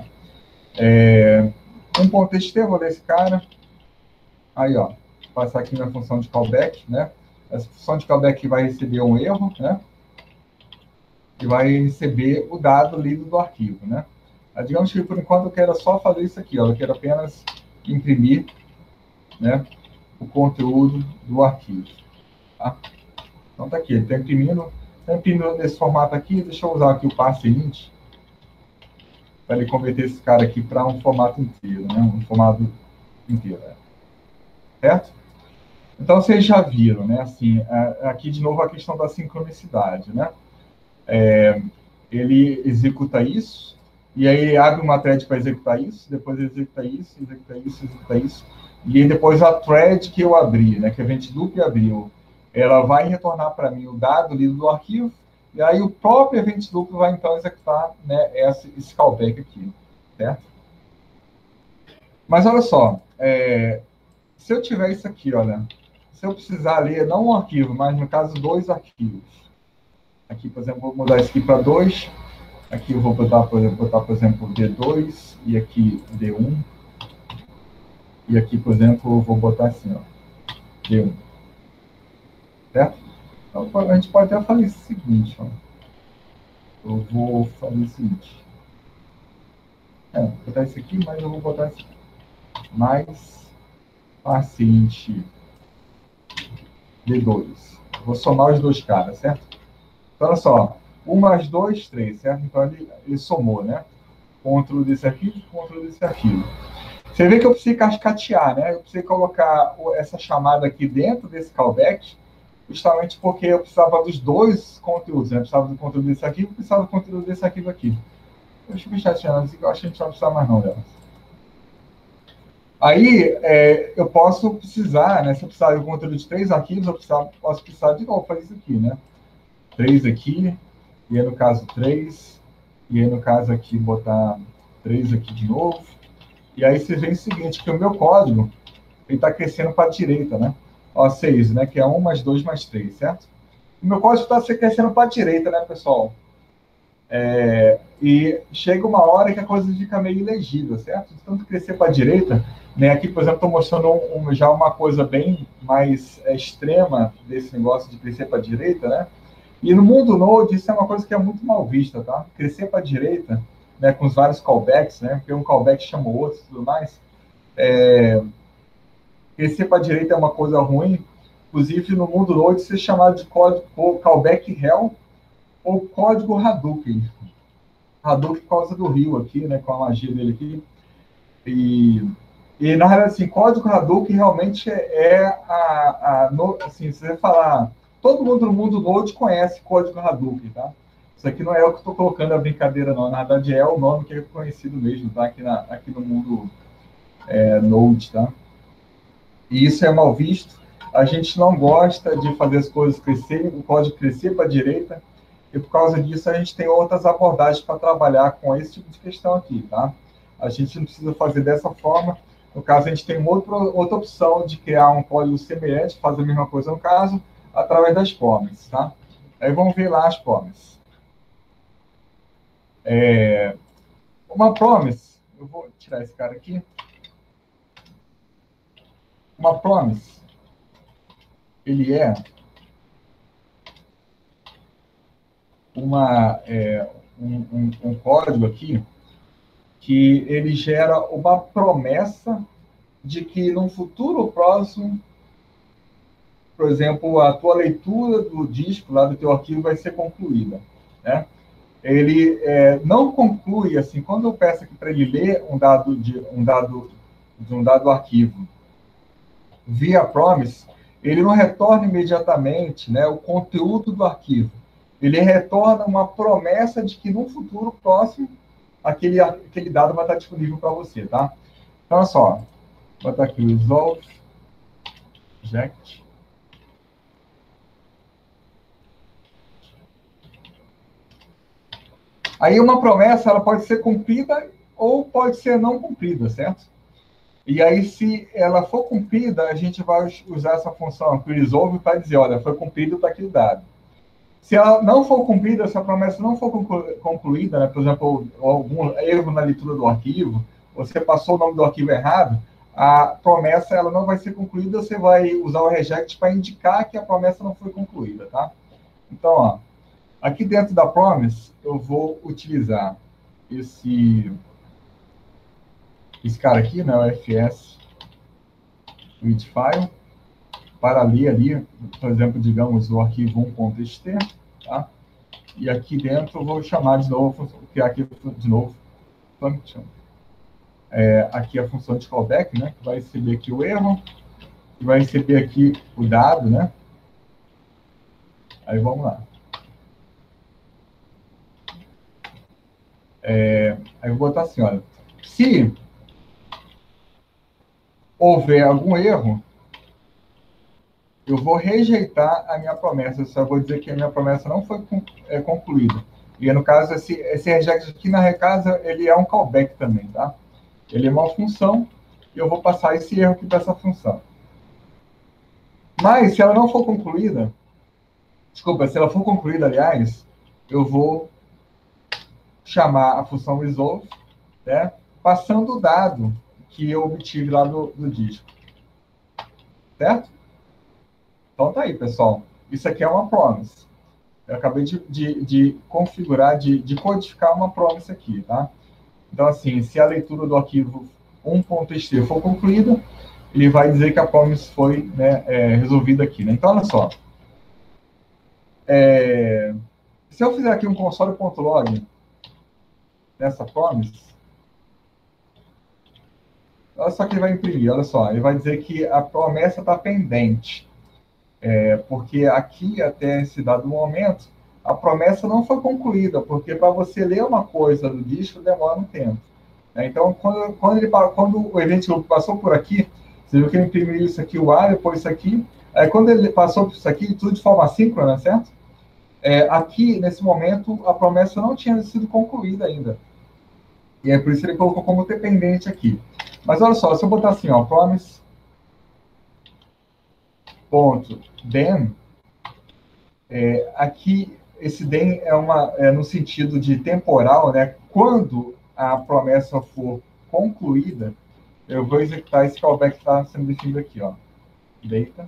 Speaker 1: 1.txt, vou ler esse cara. Aí, ó, passar aqui na função de callback, né? Essa função de callback vai receber um erro, né? E vai receber o dado lido do arquivo, né? Digamos que, por enquanto, eu quero só fazer isso aqui, ó. Eu quero apenas imprimir, né, o conteúdo do arquivo, tá? Então, tá aqui, ele está imprimindo nesse formato aqui. Deixa eu usar aqui o parseInt para ele converter esse cara aqui para um formato inteiro, né? Um formato inteiro, né? Certo? Então, vocês já viram, né? Assim, aqui, de novo, a questão da sincronicidade, né? Ele executa isso, e aí ele abre uma thread para executar isso, depois executa isso, executa isso, executa isso, e aí depois a thread que eu abri, né, que a event loop abriu, ela vai retornar para mim o dado lido do arquivo, e aí o próprio event loop vai então executar, né, esse callback aqui, certo? Mas olha só, se eu tiver isso aqui, olha, se eu precisar ler não um arquivo, mas no caso 2 arquivos, aqui, por exemplo, vou mudar isso aqui para 2. Aqui eu vou botar, por exemplo, D2, e aqui D1. E aqui, por exemplo, eu vou botar assim, ó, D1. Certo? Então, a gente pode até fazer o seguinte, ó. Eu vou fazer o seguinte. Vou botar isso aqui, mas eu vou botar isso aqui. Mais paciente D2. Vou somar os dois caras, certo? Então, olha só. 1 mais 2, 3, certo? Então, ele somou, né? Ctrl desse arquivo, Ctrl desse arquivo. Você vê que eu preciso cascatear, né? Eu preciso colocar essa chamada aqui dentro desse callback, justamente porque eu precisava dos dois conteúdos, né? Eu precisava do conteúdo desse arquivo, precisava do conteúdo desse arquivo aqui. Deixa eu fechar essa janela, eu acho que a gente não vai precisar mais não delas. Aí, eu posso precisar, né? Se eu precisar do conteúdo de 3 arquivos, eu posso precisar de novo fazer isso aqui, né? 3 aqui, e aí no caso 3, e aí no caso aqui botar 3 aqui de novo. E aí você vê o seguinte, que o meu código ele está crescendo para a direita, né? Ó, 6, né? Que é 1 mais 2 mais 3, certo? O meu código está crescendo para a direita, né, pessoal? E chega uma hora que a coisa fica meio ilegível, certo? De tanto crescer para a direita, né? Aqui, por exemplo, estou mostrando já uma coisa bem mais extrema desse negócio de crescer para a direita, né? E no mundo Node, isso é uma coisa que é muito mal vista, tá? Crescer para a direita, né, com os vários callbacks, né? Porque um callback chama o outro e tudo mais. Crescer para a direita é uma coisa ruim. Inclusive, no mundo Node, isso é chamado de código callback hell ou código Hadouken. Hadouken por causa do rio aqui, né? Com a magia dele aqui. E na realidade, assim, código Hadouken realmente assim, se você falar... Todo mundo no mundo Node conhece código Hadouken, tá? Isso aqui não é o que eu estou colocando a brincadeira, não. Na verdade, é o nome que é conhecido mesmo, tá? Aqui no mundo Node, tá? E isso é mal visto. A gente não gosta de fazer as coisas crescerem, o código crescer para a direita, e por causa disso a gente tem outras abordagens para trabalhar com esse tipo de questão aqui, tá? A gente não precisa fazer dessa forma. No caso, a gente tem outra opção de criar um código semelhante, fazer a mesma coisa no caso, através das promises, tá? Aí vamos ver lá as promises. Uma promise, eu vou tirar esse cara aqui. Uma promise, ele é um código aqui que ele gera uma promessa de que no futuro próximo, por exemplo, a tua leitura do disco lá do teu arquivo vai ser concluída, né? Ele não conclui assim. Quando eu peço aqui para ele ler um dado arquivo via promise, ele não retorna imediatamente, né, o conteúdo do arquivo. Ele retorna uma promessa de que no futuro próximo aquele dado vai estar disponível para você, tá? Então, olha só. Vou botar aqui resolve, reject. Aí uma promessa, ela pode ser cumprida ou pode ser não cumprida, certo? E aí, se ela for cumprida, a gente vai usar essa função resolve para dizer, olha, foi cumprido para aquele dado. Se ela não for cumprida, se a promessa não for concluída, né, por exemplo, algum erro na leitura do arquivo, você passou o nome do arquivo errado, a promessa ela não vai ser concluída, você vai usar o reject para indicar que a promessa não foi concluída, tá? Então, ó, aqui dentro da promise, eu vou utilizar esse cara aqui, né, o fs read file, para ler ali, por exemplo, digamos, o arquivo 1.xt, tá? E aqui dentro eu vou chamar de novo, criar aqui de novo, function. Aqui a função de callback, né, que vai receber aqui o erro, e vai receber aqui o dado, né? Aí vamos lá. Aí eu vou botar assim, olha, se houver algum erro, eu vou rejeitar a minha promessa, eu só vou dizer que a minha promessa não foi concluída. E no caso, esse reject aqui na recasa, ele é um callback também, tá? Ele é uma função, e eu vou passar esse erro aqui para essa função. Mas, se ela não for concluída, desculpa, se ela for concluída, aliás, eu vou chamar a função resolve, né, passando o dado que eu obtive lá do disco. Certo? Então tá aí, pessoal. Isso aqui é uma promise. Eu acabei de configurar, de codificar uma promise aqui, tá? Então, assim, se a leitura do arquivo 1.st for concluída, ele vai dizer que a promise foi, né, resolvida aqui, né? Então, olha só. Se eu fizer aqui um console.log nessa promise, olha só que ele vai imprimir, olha só. Ele vai dizer que a promessa está pendente. Porque aqui, até esse dado momento, a promessa não foi concluída, porque para você ler uma coisa do disco demora um tempo. Então, quando o event loop passou por aqui, você viu que ele imprimiu isso aqui, o A, depois isso aqui. Aí, quando ele passou por isso aqui, tudo de forma assíncrona, certo? Aqui, nesse momento, a promessa não tinha sido concluída ainda. E é por isso que ele colocou como dependente aqui. Mas olha só, se eu botar assim, ó, promise ponto then, aqui esse then é no sentido de temporal, né? Quando a promessa for concluída, eu vou executar esse callback que está sendo definido aqui, ó, data.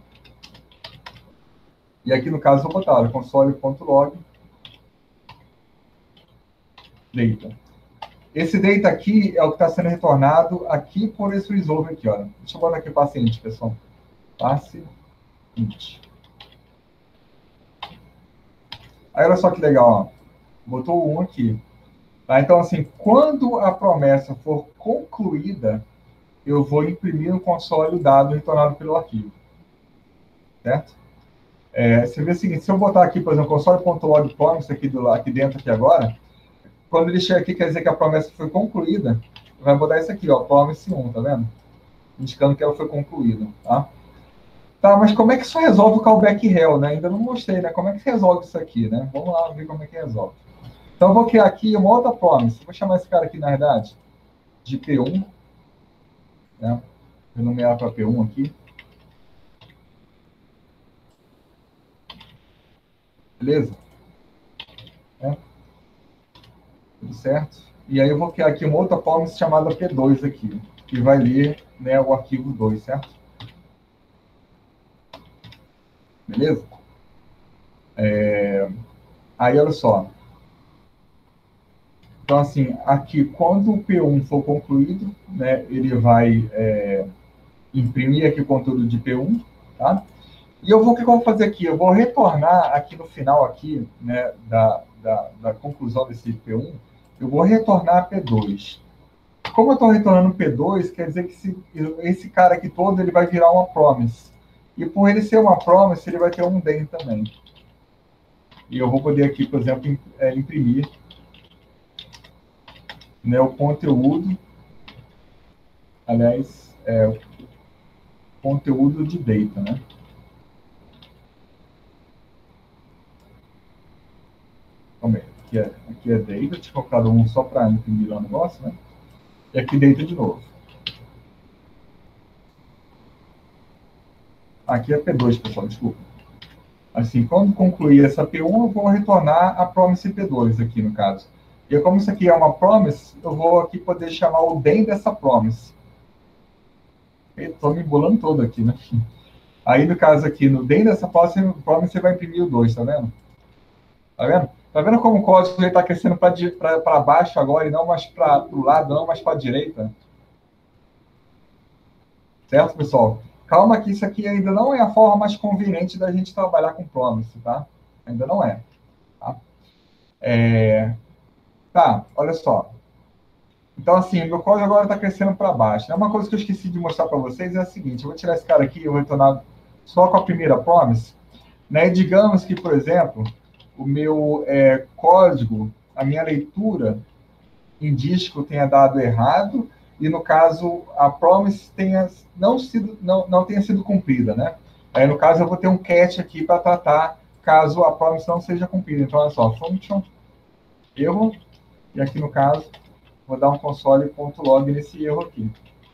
Speaker 1: E aqui no caso eu vou botar console.log data. Esse data aqui é o que está sendo retornado aqui por esse resolve aqui, ó. Deixa eu botar aqui paciente, pessoal. Passe int. Aí olha só que legal, ó. Botou o 1 aqui. Tá? Então, assim, quando a promessa for concluída, eu vou imprimir no console o dado retornado pelo arquivo. Certo? Você vê o seguinte, se eu botar aqui, por exemplo, console.log promise aqui dentro aqui agora, quando ele chega aqui, quer dizer que a promessa foi concluída, vai botar isso aqui, ó, promise 1, tá vendo? Indicando que ela foi concluída, tá? Tá, mas como é que isso resolve o callback hell, né? Ainda não mostrei, né? Como é que se resolve isso aqui, né? Vamos lá ver como é que resolve. Então, eu vou criar aqui uma outra promise. Vou chamar esse cara aqui, na verdade, de P1. Né? Vou nomear para P1 aqui. Beleza? Tudo certo? E aí eu vou criar aqui uma outra promise chamada P2 aqui, que vai ler, né, o arquivo 2, certo? Beleza? Aí, olha só. Então, assim, aqui, quando o P1 for concluído, né, ele vai imprimir aqui o conteúdo de P1, tá? E o que eu vou fazer aqui? Eu vou retornar aqui no final, aqui, né, da conclusão desse P1, eu vou retornar P2. Como eu estou retornando P2, quer dizer que esse cara aqui todo ele vai virar uma promise. E por ele ser uma promise, ele vai ter um then também. E eu vou poder aqui, por exemplo, imprimir né, o conteúdo, aliás, o conteúdo de data, né? Aqui é data, tinha colocado um só para imprimir lá o negócio, né? E aqui data de novo. Aqui é P2, pessoal, desculpa. Assim, quando concluir essa P1, eu vou retornar a promise P2 aqui, no caso. E como isso aqui é uma promise, eu vou aqui poder chamar o DEM dessa promise. Estou me embolando todo aqui, né? Aí, no caso aqui, no DEM dessa promise, você vai imprimir o 2, tá vendo? Tá vendo? Tá vendo como o código está crescendo para baixo agora e não mais para o lado, não mais para a direita? Certo, pessoal? Calma que isso aqui ainda não é a forma mais conveniente da gente trabalhar com promise, tá? Ainda não é. Tá, tá, olha só. Então, assim, meu código agora está crescendo para baixo. Uma coisa que eu esqueci de mostrar para vocês é a seguinte: eu vou tirar esse cara aqui e eu vou retornar só com a primeira promise. Né? Digamos que, por exemplo, o meu código, a minha leitura em disco tenha dado errado e, no caso, a promise não tenha sido cumprida. Né? Aí, no caso, eu vou ter um catch aqui para tratar caso a promise não seja cumprida. Então, olha só, function, erro, e aqui, no caso, vou dar um console.log nesse erro aqui.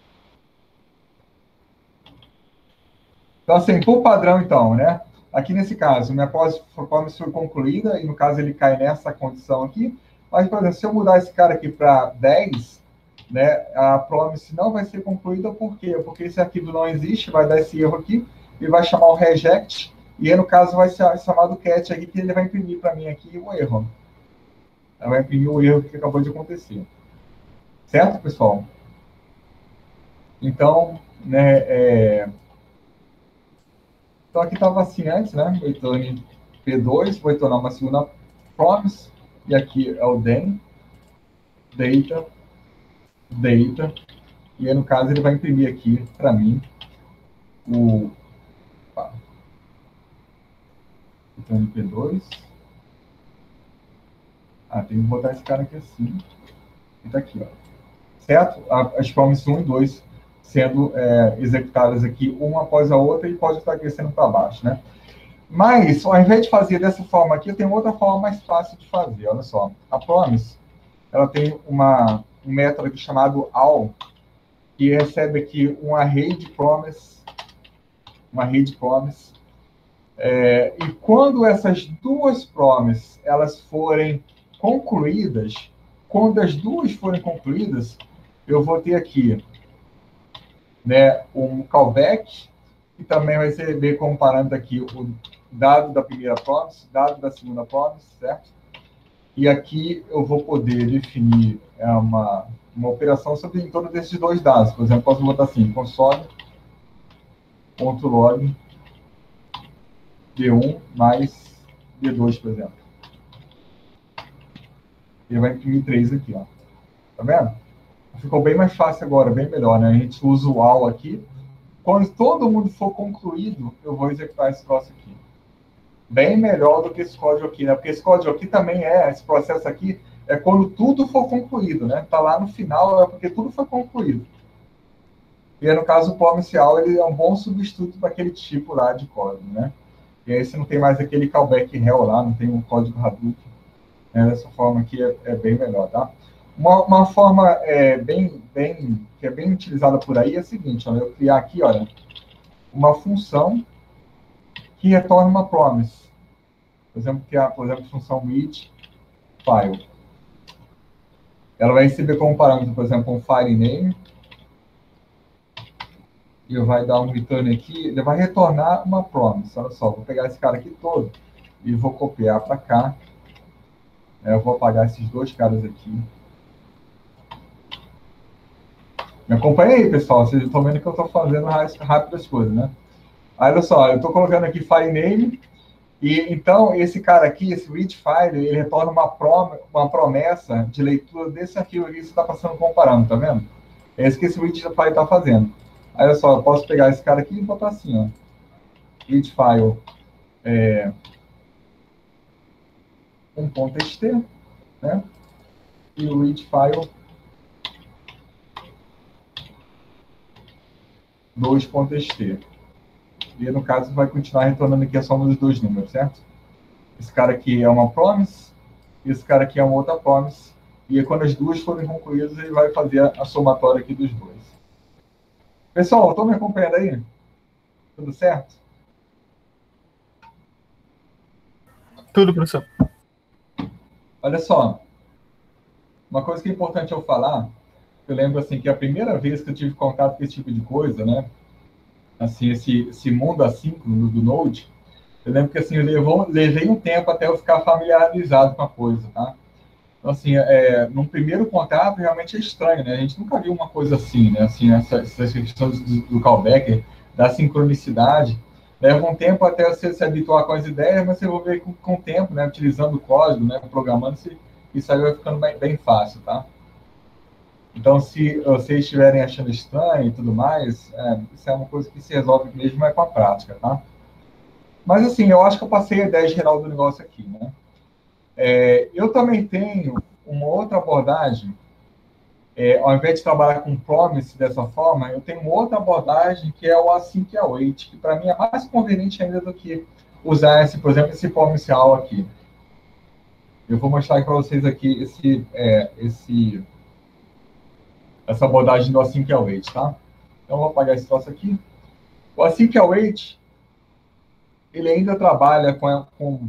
Speaker 1: Então, assim, por padrão, então, né? Aqui nesse caso, minha promise foi concluída, e no caso ele cai nessa condição aqui. Mas, por exemplo, se eu mudar esse cara aqui para 10, né, a promise não vai ser concluída, por quê? Porque esse arquivo não existe, vai dar esse erro aqui, e vai chamar o reject, e aí, no caso, vai ser chamado catch aqui, que ele vai imprimir para mim aqui o erro. Ele vai imprimir o erro que acabou de acontecer. Certo, pessoal? Então, né, então aqui estava assim antes, né? Return P2, vou retornar uma segunda promise, e aqui é o DEM, data, e aí, no caso, ele vai imprimir aqui para mim o return P2. Tem que botar esse cara aqui assim, e tá aqui, ó. Certo? As promises 1 e 2 sendo executadas aqui uma após a outra e pode estar crescendo para baixo, né? Mas, ao invés de fazer dessa forma aqui, eu tenho outra forma mais fácil de fazer. Olha só. A promise, ela tem um método aqui chamado all, que recebe aqui uma array de promise. E quando essas duas promises elas forem concluídas, quando as duas forem concluídas, eu vou ter aqui, né, um callback, que também vai receber como parâmetro aqui o dado da primeira promise, dado da segunda promise, certo? E aqui eu vou poder definir uma operação sobre em torno desses dois dados. Por exemplo, posso botar assim, console.log D1 mais D2, por exemplo. Ele vai imprimir 3 aqui, ó. Tá vendo? Ficou bem mais fácil agora, bem melhor, né? A gente usa o all aqui. Quando todo mundo for concluído, eu vou executar esse troço aqui. Bem melhor do que esse código aqui, né? Porque esse código aqui também esse processo aqui é quando tudo for concluído, né? Tá lá no final, é porque tudo foi concluído. E aí, no caso, o promise all, ele é um bom substituto para aquele tipo lá de código, né? E aí você não tem mais aquele callback hell lá, não tem um código Hadoop. Dessa forma aqui é bem melhor, tá? Uma forma que é bem utilizada por aí é a seguinte, olha, eu criar aqui, olha, uma função que retorna uma promise. Por exemplo, criar, a função read file. Ela vai receber como parâmetro, por exemplo, um file name, e vai dar um return aqui, ele vai retornar uma promise. Olha só, vou pegar esse cara aqui todo e vou copiar para cá. Eu vou apagar esses dois caras aqui. Me acompanha aí, pessoal. Vocês estão vendo que eu estou fazendo rápido as coisas, né? Aí, olha só, eu estou colocando aqui file name, e então esse cara aqui, esse read file, ele retorna uma promessa de leitura desse arquivo aqui que você está passando como parâmetro, tá vendo? É isso que esse read file está fazendo. Aí, olha só, eu posso pegar esse cara aqui e botar assim, ó. Read file 1.xt, né? E o read file 2.st. E, no caso, vai continuar retornando aqui a soma dos dois números, certo? Esse cara aqui é uma promise, e esse cara aqui é uma outra promise. E quando as duas forem concluídas, ele vai fazer a somatória aqui dos dois. Pessoal, estão me acompanhando aí? Tudo certo?
Speaker 2: Tudo, professor.
Speaker 1: Olha só. Uma coisa que é importante eu falar, eu lembro assim que a primeira vez que eu tive contato com esse tipo de coisa, né? Assim, esse mundo assíncrono do Node, eu lembro que assim, levei um tempo até eu ficar familiarizado com a coisa, tá? Então, assim, num primeiro contato, realmente é estranho, né? A gente nunca viu uma coisa assim, né? Assim, essas questões do callback, da sincronicidade, leva um tempo até você se habituar com as ideias, mas você vai ver com o tempo, né? Utilizando o código, né? Programando, isso aí vai ficando bem fácil, tá? Então, se vocês estiverem achando estranho e tudo mais, isso é uma coisa que se resolve mesmo com a prática, tá? Mas, assim, eu acho que eu passei a ideia geral do negócio aqui, né? Eu também tenho uma outra abordagem, ao invés de trabalhar com promise dessa forma, eu tenho uma outra abordagem que é o async await, que para mim é mais conveniente ainda do que usar, por exemplo, esse promiseal aqui. Eu vou mostrar para vocês aqui essa abordagem do async await, tá? Então, eu vou apagar esse troço aqui. O async await, ele ainda trabalha com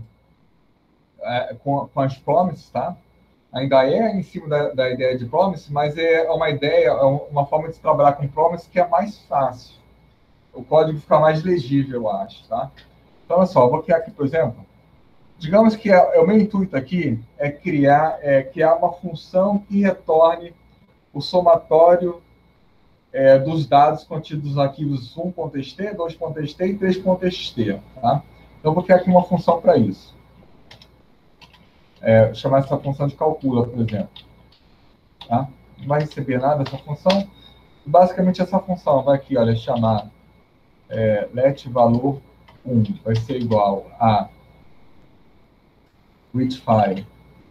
Speaker 1: as promises, tá? Ainda é em cima da ideia de promise, mas é uma forma de trabalhar com promise que é mais fácil. O código fica mais legível, eu acho, tá? Então, olha só, eu vou criar aqui, por exemplo, digamos que o meu intuito aqui é criar uma função que retorne o somatório dos dados contidos nos arquivos 1.st, 2.st e 3.st, tá? Então, eu vou criar aqui uma função para isso. Chamar essa função de calcula, por exemplo. Tá? Não vai receber nada essa função. Basicamente, essa função vai aqui, olha, chamar let valor 1 vai ser igual a readFile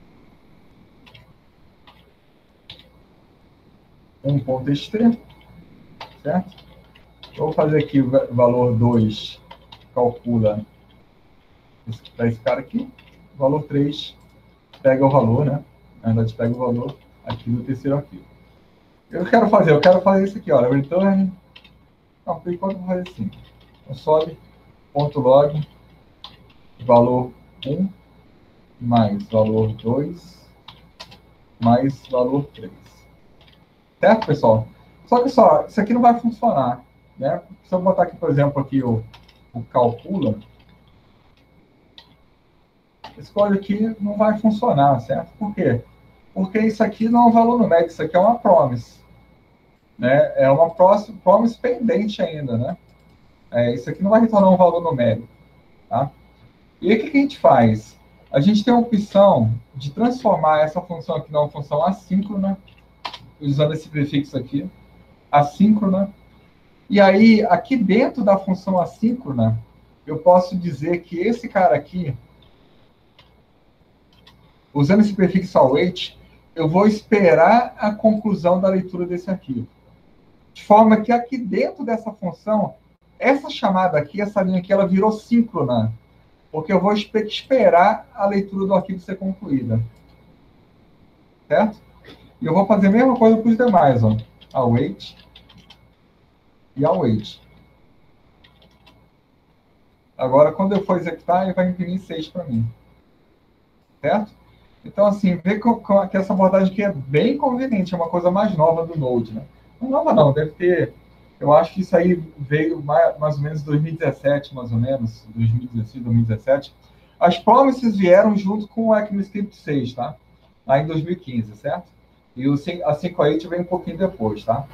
Speaker 1: 1.st, certo? Eu vou fazer aqui o valor 2, calcula para esse cara aqui. O valor 3, pega o valor, né? Na verdade, pega o valor aqui do terceiro arquivo. Eu quero fazer isso aqui, olha, return. Não, por enquanto eu vou fazer assim. Console.log valor 1 mais valor 2 mais valor 3. Certo, pessoal? Só que isso aqui não vai funcionar, né? Se eu botar aqui, por exemplo, aqui o calcula, esse código aqui não vai funcionar, certo? Por quê? Porque isso aqui não é um valor numérico, isso aqui é uma promise. Né? É uma promise pendente ainda, né? Isso aqui não vai retornar um valor numérico, tá? E aí, o que a gente faz? A gente tem a opção de transformar essa função aqui numa função assíncrona, usando esse prefixo aqui, assíncrona. E aí, aqui dentro da função assíncrona, eu posso dizer que esse cara aqui, usando esse prefixo await, eu vou esperar a conclusão da leitura desse arquivo. De forma que aqui dentro dessa função, essa chamada aqui, essa linha aqui, ela virou síncrona, porque eu vou esperar a leitura do arquivo ser concluída. Certo? E eu vou fazer a mesma coisa para os demais, ó. Await e await. Agora, quando eu for executar, ele vai imprimir 6 para mim. Certo? Então, assim, vê que essa abordagem aqui é bem conveniente, é uma coisa mais nova do Node, né? Não nova não, deve ter... Eu acho que isso aí veio mais ou menos em 2017, mais ou menos, 2016, 2017. As promises vieram junto com o ECMAScript 6, tá? Lá em 2015, certo? E a 5.8 vem um pouquinho depois, tá?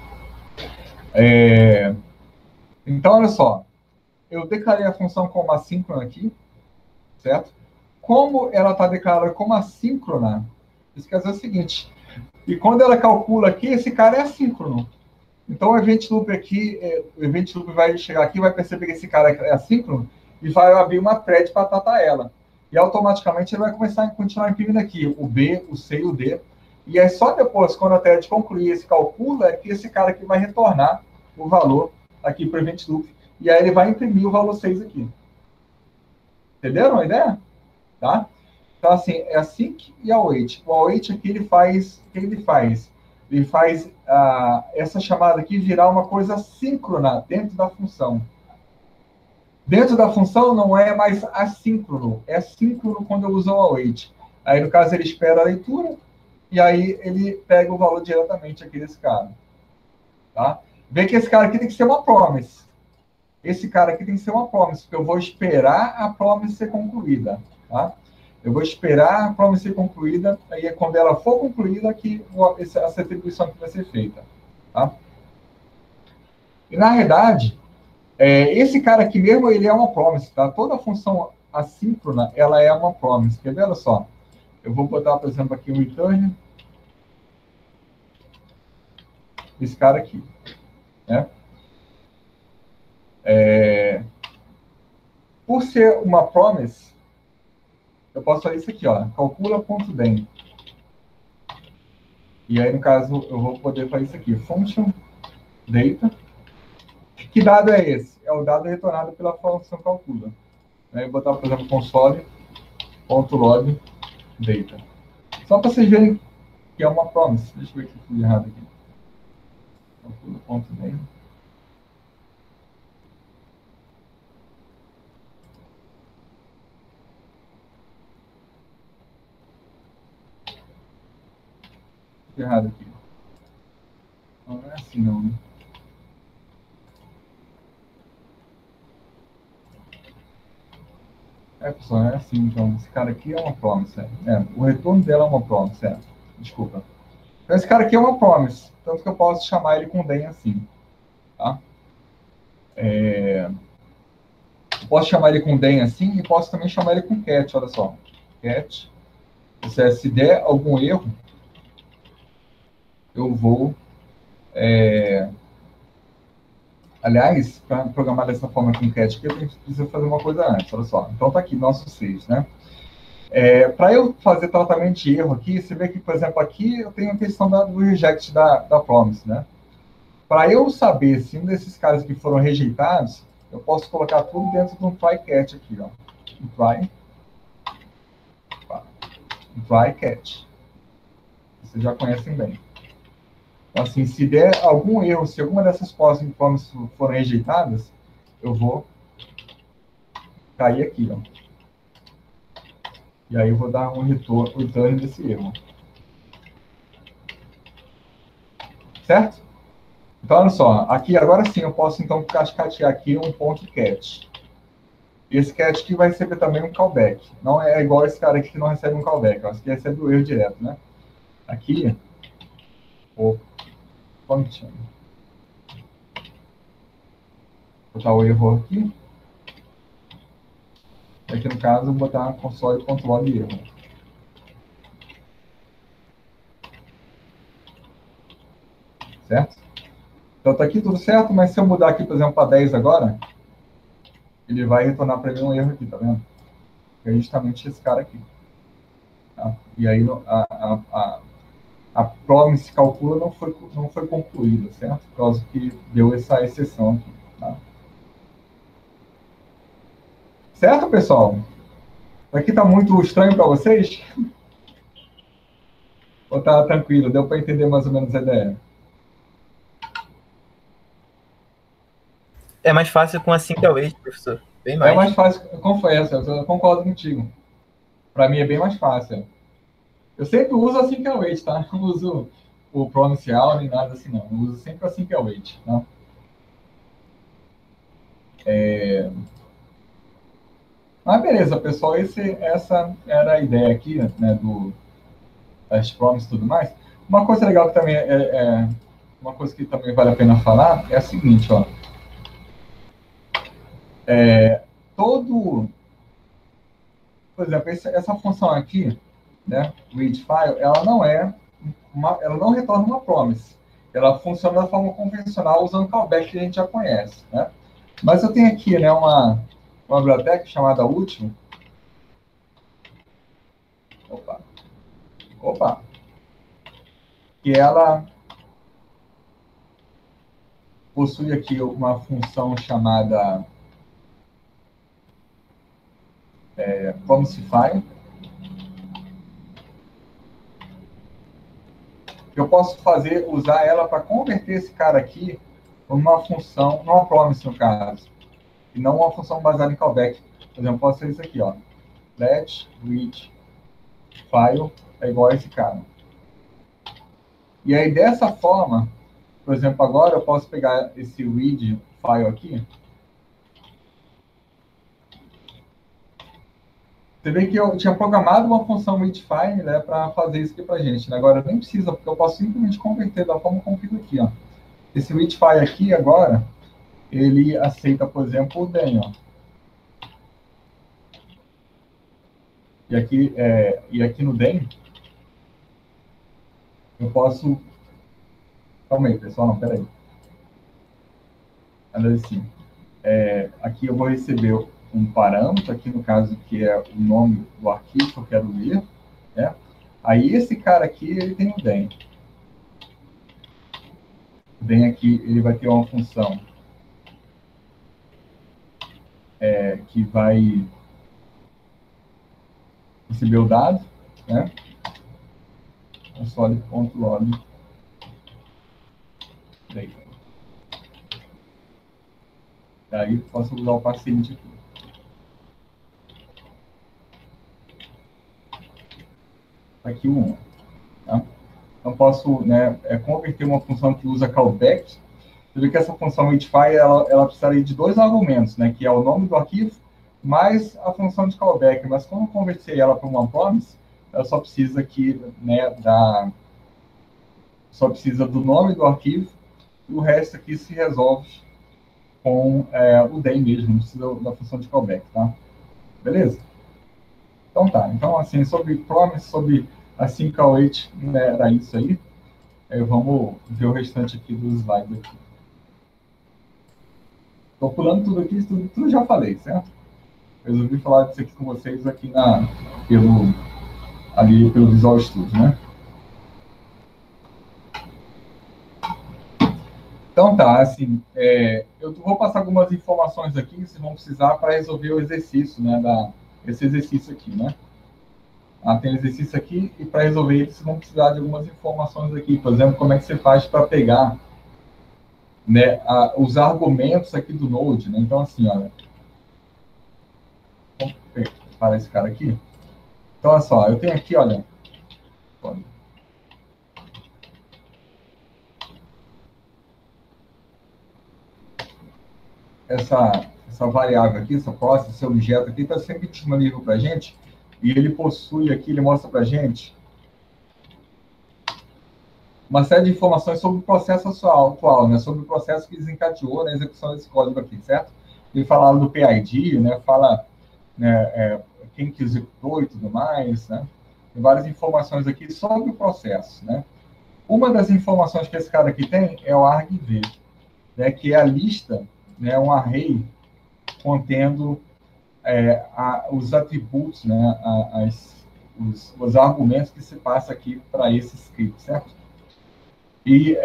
Speaker 1: Então, olha só. Eu declarei a função como assíncrona aqui, certo? Como ela está declarada como assíncrona, isso quer dizer o seguinte. E quando ela calcula aqui, esse cara é assíncrono. Então, o event loop aqui, o event loop vai chegar aqui, vai perceber que esse cara é assíncrono e vai abrir uma thread para tratar ela. E automaticamente ele vai continuar imprimindo aqui o B, o C e o D. E só depois, quando a thread concluir esse cálculo, é que esse cara aqui vai retornar o valor aqui para o event loop, e aí ele vai imprimir o valor 6 aqui. Entenderam a ideia? Tá? Então, assim, é async e await. O await aqui, ele faz... O que ele faz? Ele faz essa chamada aqui virar uma coisa síncrona dentro da função. Dentro da função não é mais assíncrono, é síncrono quando eu uso o await. Aí, no caso, ele espera a leitura e aí ele pega o valor diretamente aqui desse cara. Tá? Vê que esse cara aqui tem que ser uma promise. Esse cara aqui tem que ser uma promise, porque eu vou esperar a promise ser concluída. Tá? Eu vou esperar a promise ser concluída, aí é quando ela for concluída que essa atribuição aqui vai ser feita. Tá? E, na verdade, esse cara aqui mesmo, ele é uma promise, tá? Toda função assíncrona, ela é uma promise. Quer ver? Olha só. Eu vou botar, por exemplo, aqui um return. Esse cara aqui. Né? Por ser uma promise, eu posso fazer isso aqui, ó. Calcula.den. E aí, no caso, eu vou poder fazer isso aqui. Function data. Que dado é esse? É o dado retornado pela função calcula. Eu vou botar, por exemplo, console.log data. Só para vocês verem que é uma promise. Deixa eu ver o que eu fiz errado aqui. Calcula.name. Errado aqui. Não é assim, não. Né? Pessoal, é assim, então. Esse cara aqui é uma promise. O retorno dela é uma promise. Desculpa. Então, esse cara aqui é uma promise. Tanto que eu posso chamar ele com den assim. Tá? Posso chamar ele com den assim e posso também chamar ele com cat. Olha só. Cat. Se der algum erro, eu vou... Aliás, para programar dessa forma com cat aqui, eu preciso fazer uma coisa antes. Olha só. Então, tá aqui, nosso 6, né? Para eu fazer tratamento de erro aqui, você vê que, por exemplo, aqui eu tenho a questão do reject da promise, né? Para eu saber se um desses caras que foram rejeitados, eu posso colocar tudo dentro de um try catch aqui, ó. Try catch. Vocês já conhecem bem. Então, assim, se der algum erro, se alguma dessas promises foram rejeitadas, eu vou cair aqui, ó. E aí eu vou dar um return desse erro. Certo? Então, olha só, aqui agora sim eu posso então cascatear aqui um ponto cat. Esse cat aqui vai receber também um callback. Não é igual esse cara aqui que não recebe um callback, ó, esse aqui recebe o erro direto, né? Aqui, vou botar o erro aqui. Aqui no caso, vou botar console.log erro. Certo? Então tá aqui tudo certo, mas se eu mudar aqui, por exemplo, para 10 agora, ele vai retornar para mim um erro aqui, tá vendo? Que é justamente esse cara aqui. Tá? E aí a promise calcula não foi concluída, certo? Por causa que deu essa exceção aqui. Tá? Certo, pessoal? Aqui tá muito estranho para vocês? Ou tá tranquilo? Deu para entender mais ou menos a ideia?
Speaker 2: É mais fácil com a sync await, professor. Bem mais.
Speaker 1: É mais fácil, eu confesso, eu concordo contigo. Para mim é bem mais fácil. Eu sempre uso a sync await, tá? Não uso o promise all nem nada assim, não. Eu uso sempre a sync await, tá? Mas beleza, pessoal, essa era a ideia aqui, né, das promises e tudo mais. Uma coisa legal que também uma coisa que também vale a pena falar é a seguinte, ó. Por exemplo, essa função aqui, né, read file, ela não retorna uma promise. Ela funciona da forma convencional usando callback que a gente já conhece, né? Mas eu tenho aqui, né, uma biblioteca chamada último. Que ela possui aqui uma função chamada Promisify. Eu posso usar ela para converter esse cara aqui numa função, numa promise, no caso, e não uma função baseada em callback. Por exemplo, eu posso fazer isso aqui, ó. Let read file é igual a esse cara. E aí, dessa forma, por exemplo, agora eu posso pegar esse read file aqui. Você vê que eu tinha programado uma função readFile, né, para fazer isso aqui para a gente. Né? Agora nem precisa, porque eu posso simplesmente converter da forma como fica aqui. Ó. Esse readFile aqui, agora, ele aceita, por exemplo, o DEM. Ó. E aqui no DEM, eu posso... Calma aí, pessoal, não, peraí. Assim, aqui eu vou receber um parâmetro, aqui no caso que é o nome do arquivo que eu quero ler, né? Aí esse cara aqui, ele tem o DEM. O DEM aqui, ele vai ter uma função que vai receber o dado, né? Console.log. Daí posso usar o paciente aqui. Aqui o 1. Tá? Então, posso, né, converter uma função que usa callback. Você vê que essa função readFile, ela precisaria de 2 argumentos, né, que é o nome do arquivo, mais a função de callback. Mas como eu converter ela para uma promise, ela só precisa aqui, né, só precisa do nome do arquivo, e o resto aqui se resolve com o DEM mesmo, não precisa da função de callback, tá? Beleza? Então tá. Então, assim, sobre promise, sobre a sync await, né, era isso aí. Vamos ver o restante aqui dos slides aqui. Estou pulando tudo aqui, tudo já falei, certo? Resolvi falar disso aqui com vocês aqui pelo Visual Studio, né? Então tá, assim, eu vou passar algumas informações aqui que vocês vão precisar para resolver o exercício, né, esse exercício aqui, né? Tem exercício aqui e para resolver ele, vocês vão precisar de algumas informações aqui. Por exemplo, como é que você faz para pegar, né, os argumentos aqui do Node, né? Então, assim, olha, vamos para esse cara aqui. Então, olha só, eu tenho aqui, olha, essa variável aqui, essa process, esse objeto aqui, está sempre disponível para a gente, e ele possui aqui, ele mostra para a gente uma série de informações sobre o processo atual, né, sobre o processo que desencadeou na execução desse código aqui, certo? Ele fala do PID, né, fala, né, quem que executou e tudo mais, né? Tem várias informações aqui sobre o processo, né? Uma das informações que esse cara aqui tem é o argv, né, que é a lista, né, um array contendo os atributos, né, os argumentos que se passa aqui para esse script, certo? E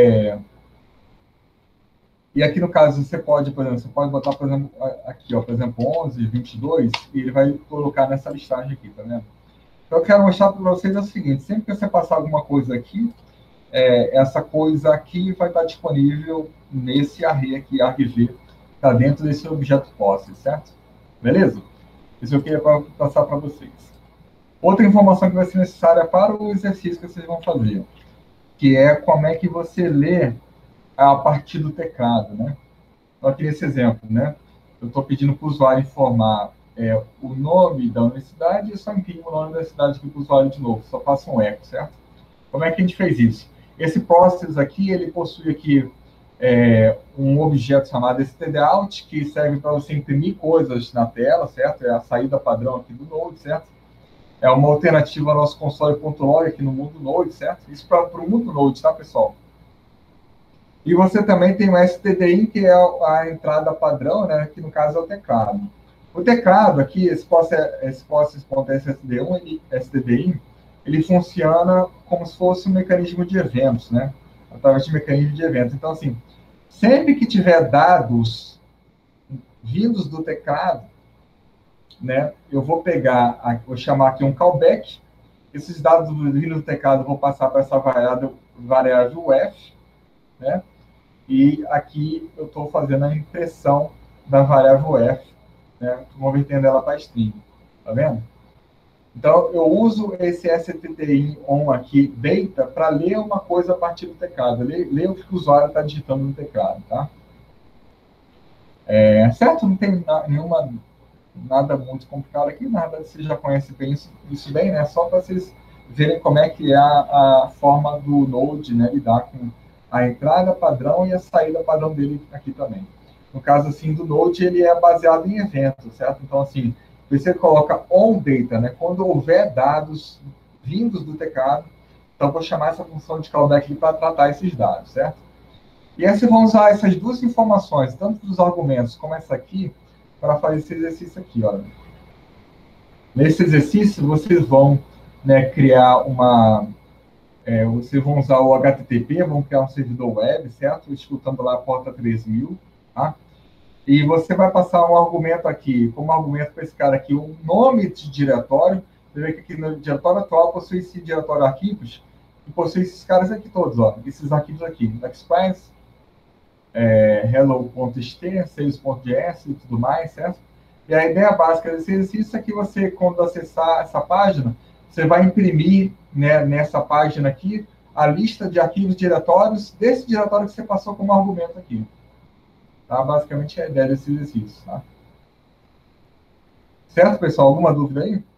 Speaker 1: aqui no caso você pode, por exemplo, botar, por exemplo, aqui, ó, por exemplo, 11, 22, e ele vai colocar nessa listagem aqui, tá vendo? Então eu quero mostrar para vocês o seguinte: sempre que você passar alguma coisa aqui, essa coisa aqui vai estar disponível nesse array aqui, argv, está dentro desse objeto posse, certo? Beleza? Isso eu queria passar para vocês. Outra informação que vai ser necessária para o exercício que vocês vão fazer, que é como é que você lê a partir do teclado, né? Então, aqui nesse exemplo, né? Eu estou pedindo para o usuário informar o nome da universidade e só imprimo o nome da cidade aqui para o usuário de novo, só faço um eco, certo? Como é que a gente fez isso? Esse process aqui, ele possui aqui um objeto chamado stdout, que serve para você imprimir coisas na tela, certo? É a saída padrão aqui do Node, certo? É uma alternativa ao nosso console.log aqui no mundo Node, certo? Isso para o mundo Node, tá, pessoal? E você também tem o stdin, que é a entrada padrão, né? Que no caso é o teclado. O teclado aqui, esse process.stdin, ele funciona como se fosse um mecanismo de eventos, né? Através de mecanismo de eventos. Então, assim, Sempre que tiver dados vindos do teclado, né, eu vou pegar, vou chamar aqui um callback, esses dados vindos do teclado eu vou passar para essa variável f, né, e aqui eu estou fazendo a impressão da variável f, né, convertendo ela para string, tá vendo? Então, eu uso esse stdin on aqui, data, para ler uma coisa a partir do teclado, ler o que o usuário está digitando no teclado, tá? Certo? Não tem nada muito complicado aqui, nada, você já conhece bem isso bem, né? Só para vocês verem como é que é a forma do Node, né, lidar com a entrada padrão e a saída padrão dele aqui também. No caso, assim, do Node, ele é baseado em eventos, certo? Então, assim, você coloca on data, né? Quando houver dados vindos do teclado, então eu vou chamar essa função de callback para tratar esses dados, certo? E aí vocês vão usar essas duas informações, tanto dos argumentos como essa aqui, para fazer esse exercício aqui, olha. Nesse exercício, vocês vão, né, criar vocês vão usar o HTTP, vão criar um servidor web, certo? Escutando lá a porta 3000, tá? E você vai passar um argumento aqui, como argumento para esse cara aqui, o nome de diretório. Você vê que aqui no diretório atual possui esse diretório arquivos, e possui esses caras aqui todos, ó, esses arquivos aqui, Express, hello.st, sales.js e tudo mais, certo? E a ideia básica desse exercício é que você, quando acessar essa página, você vai imprimir, né, nessa página aqui a lista de arquivos diretórios desse diretório que você passou como argumento aqui. Tá? Basicamente é a ideia desse exercício. Tá? Certo, pessoal? Alguma dúvida aí?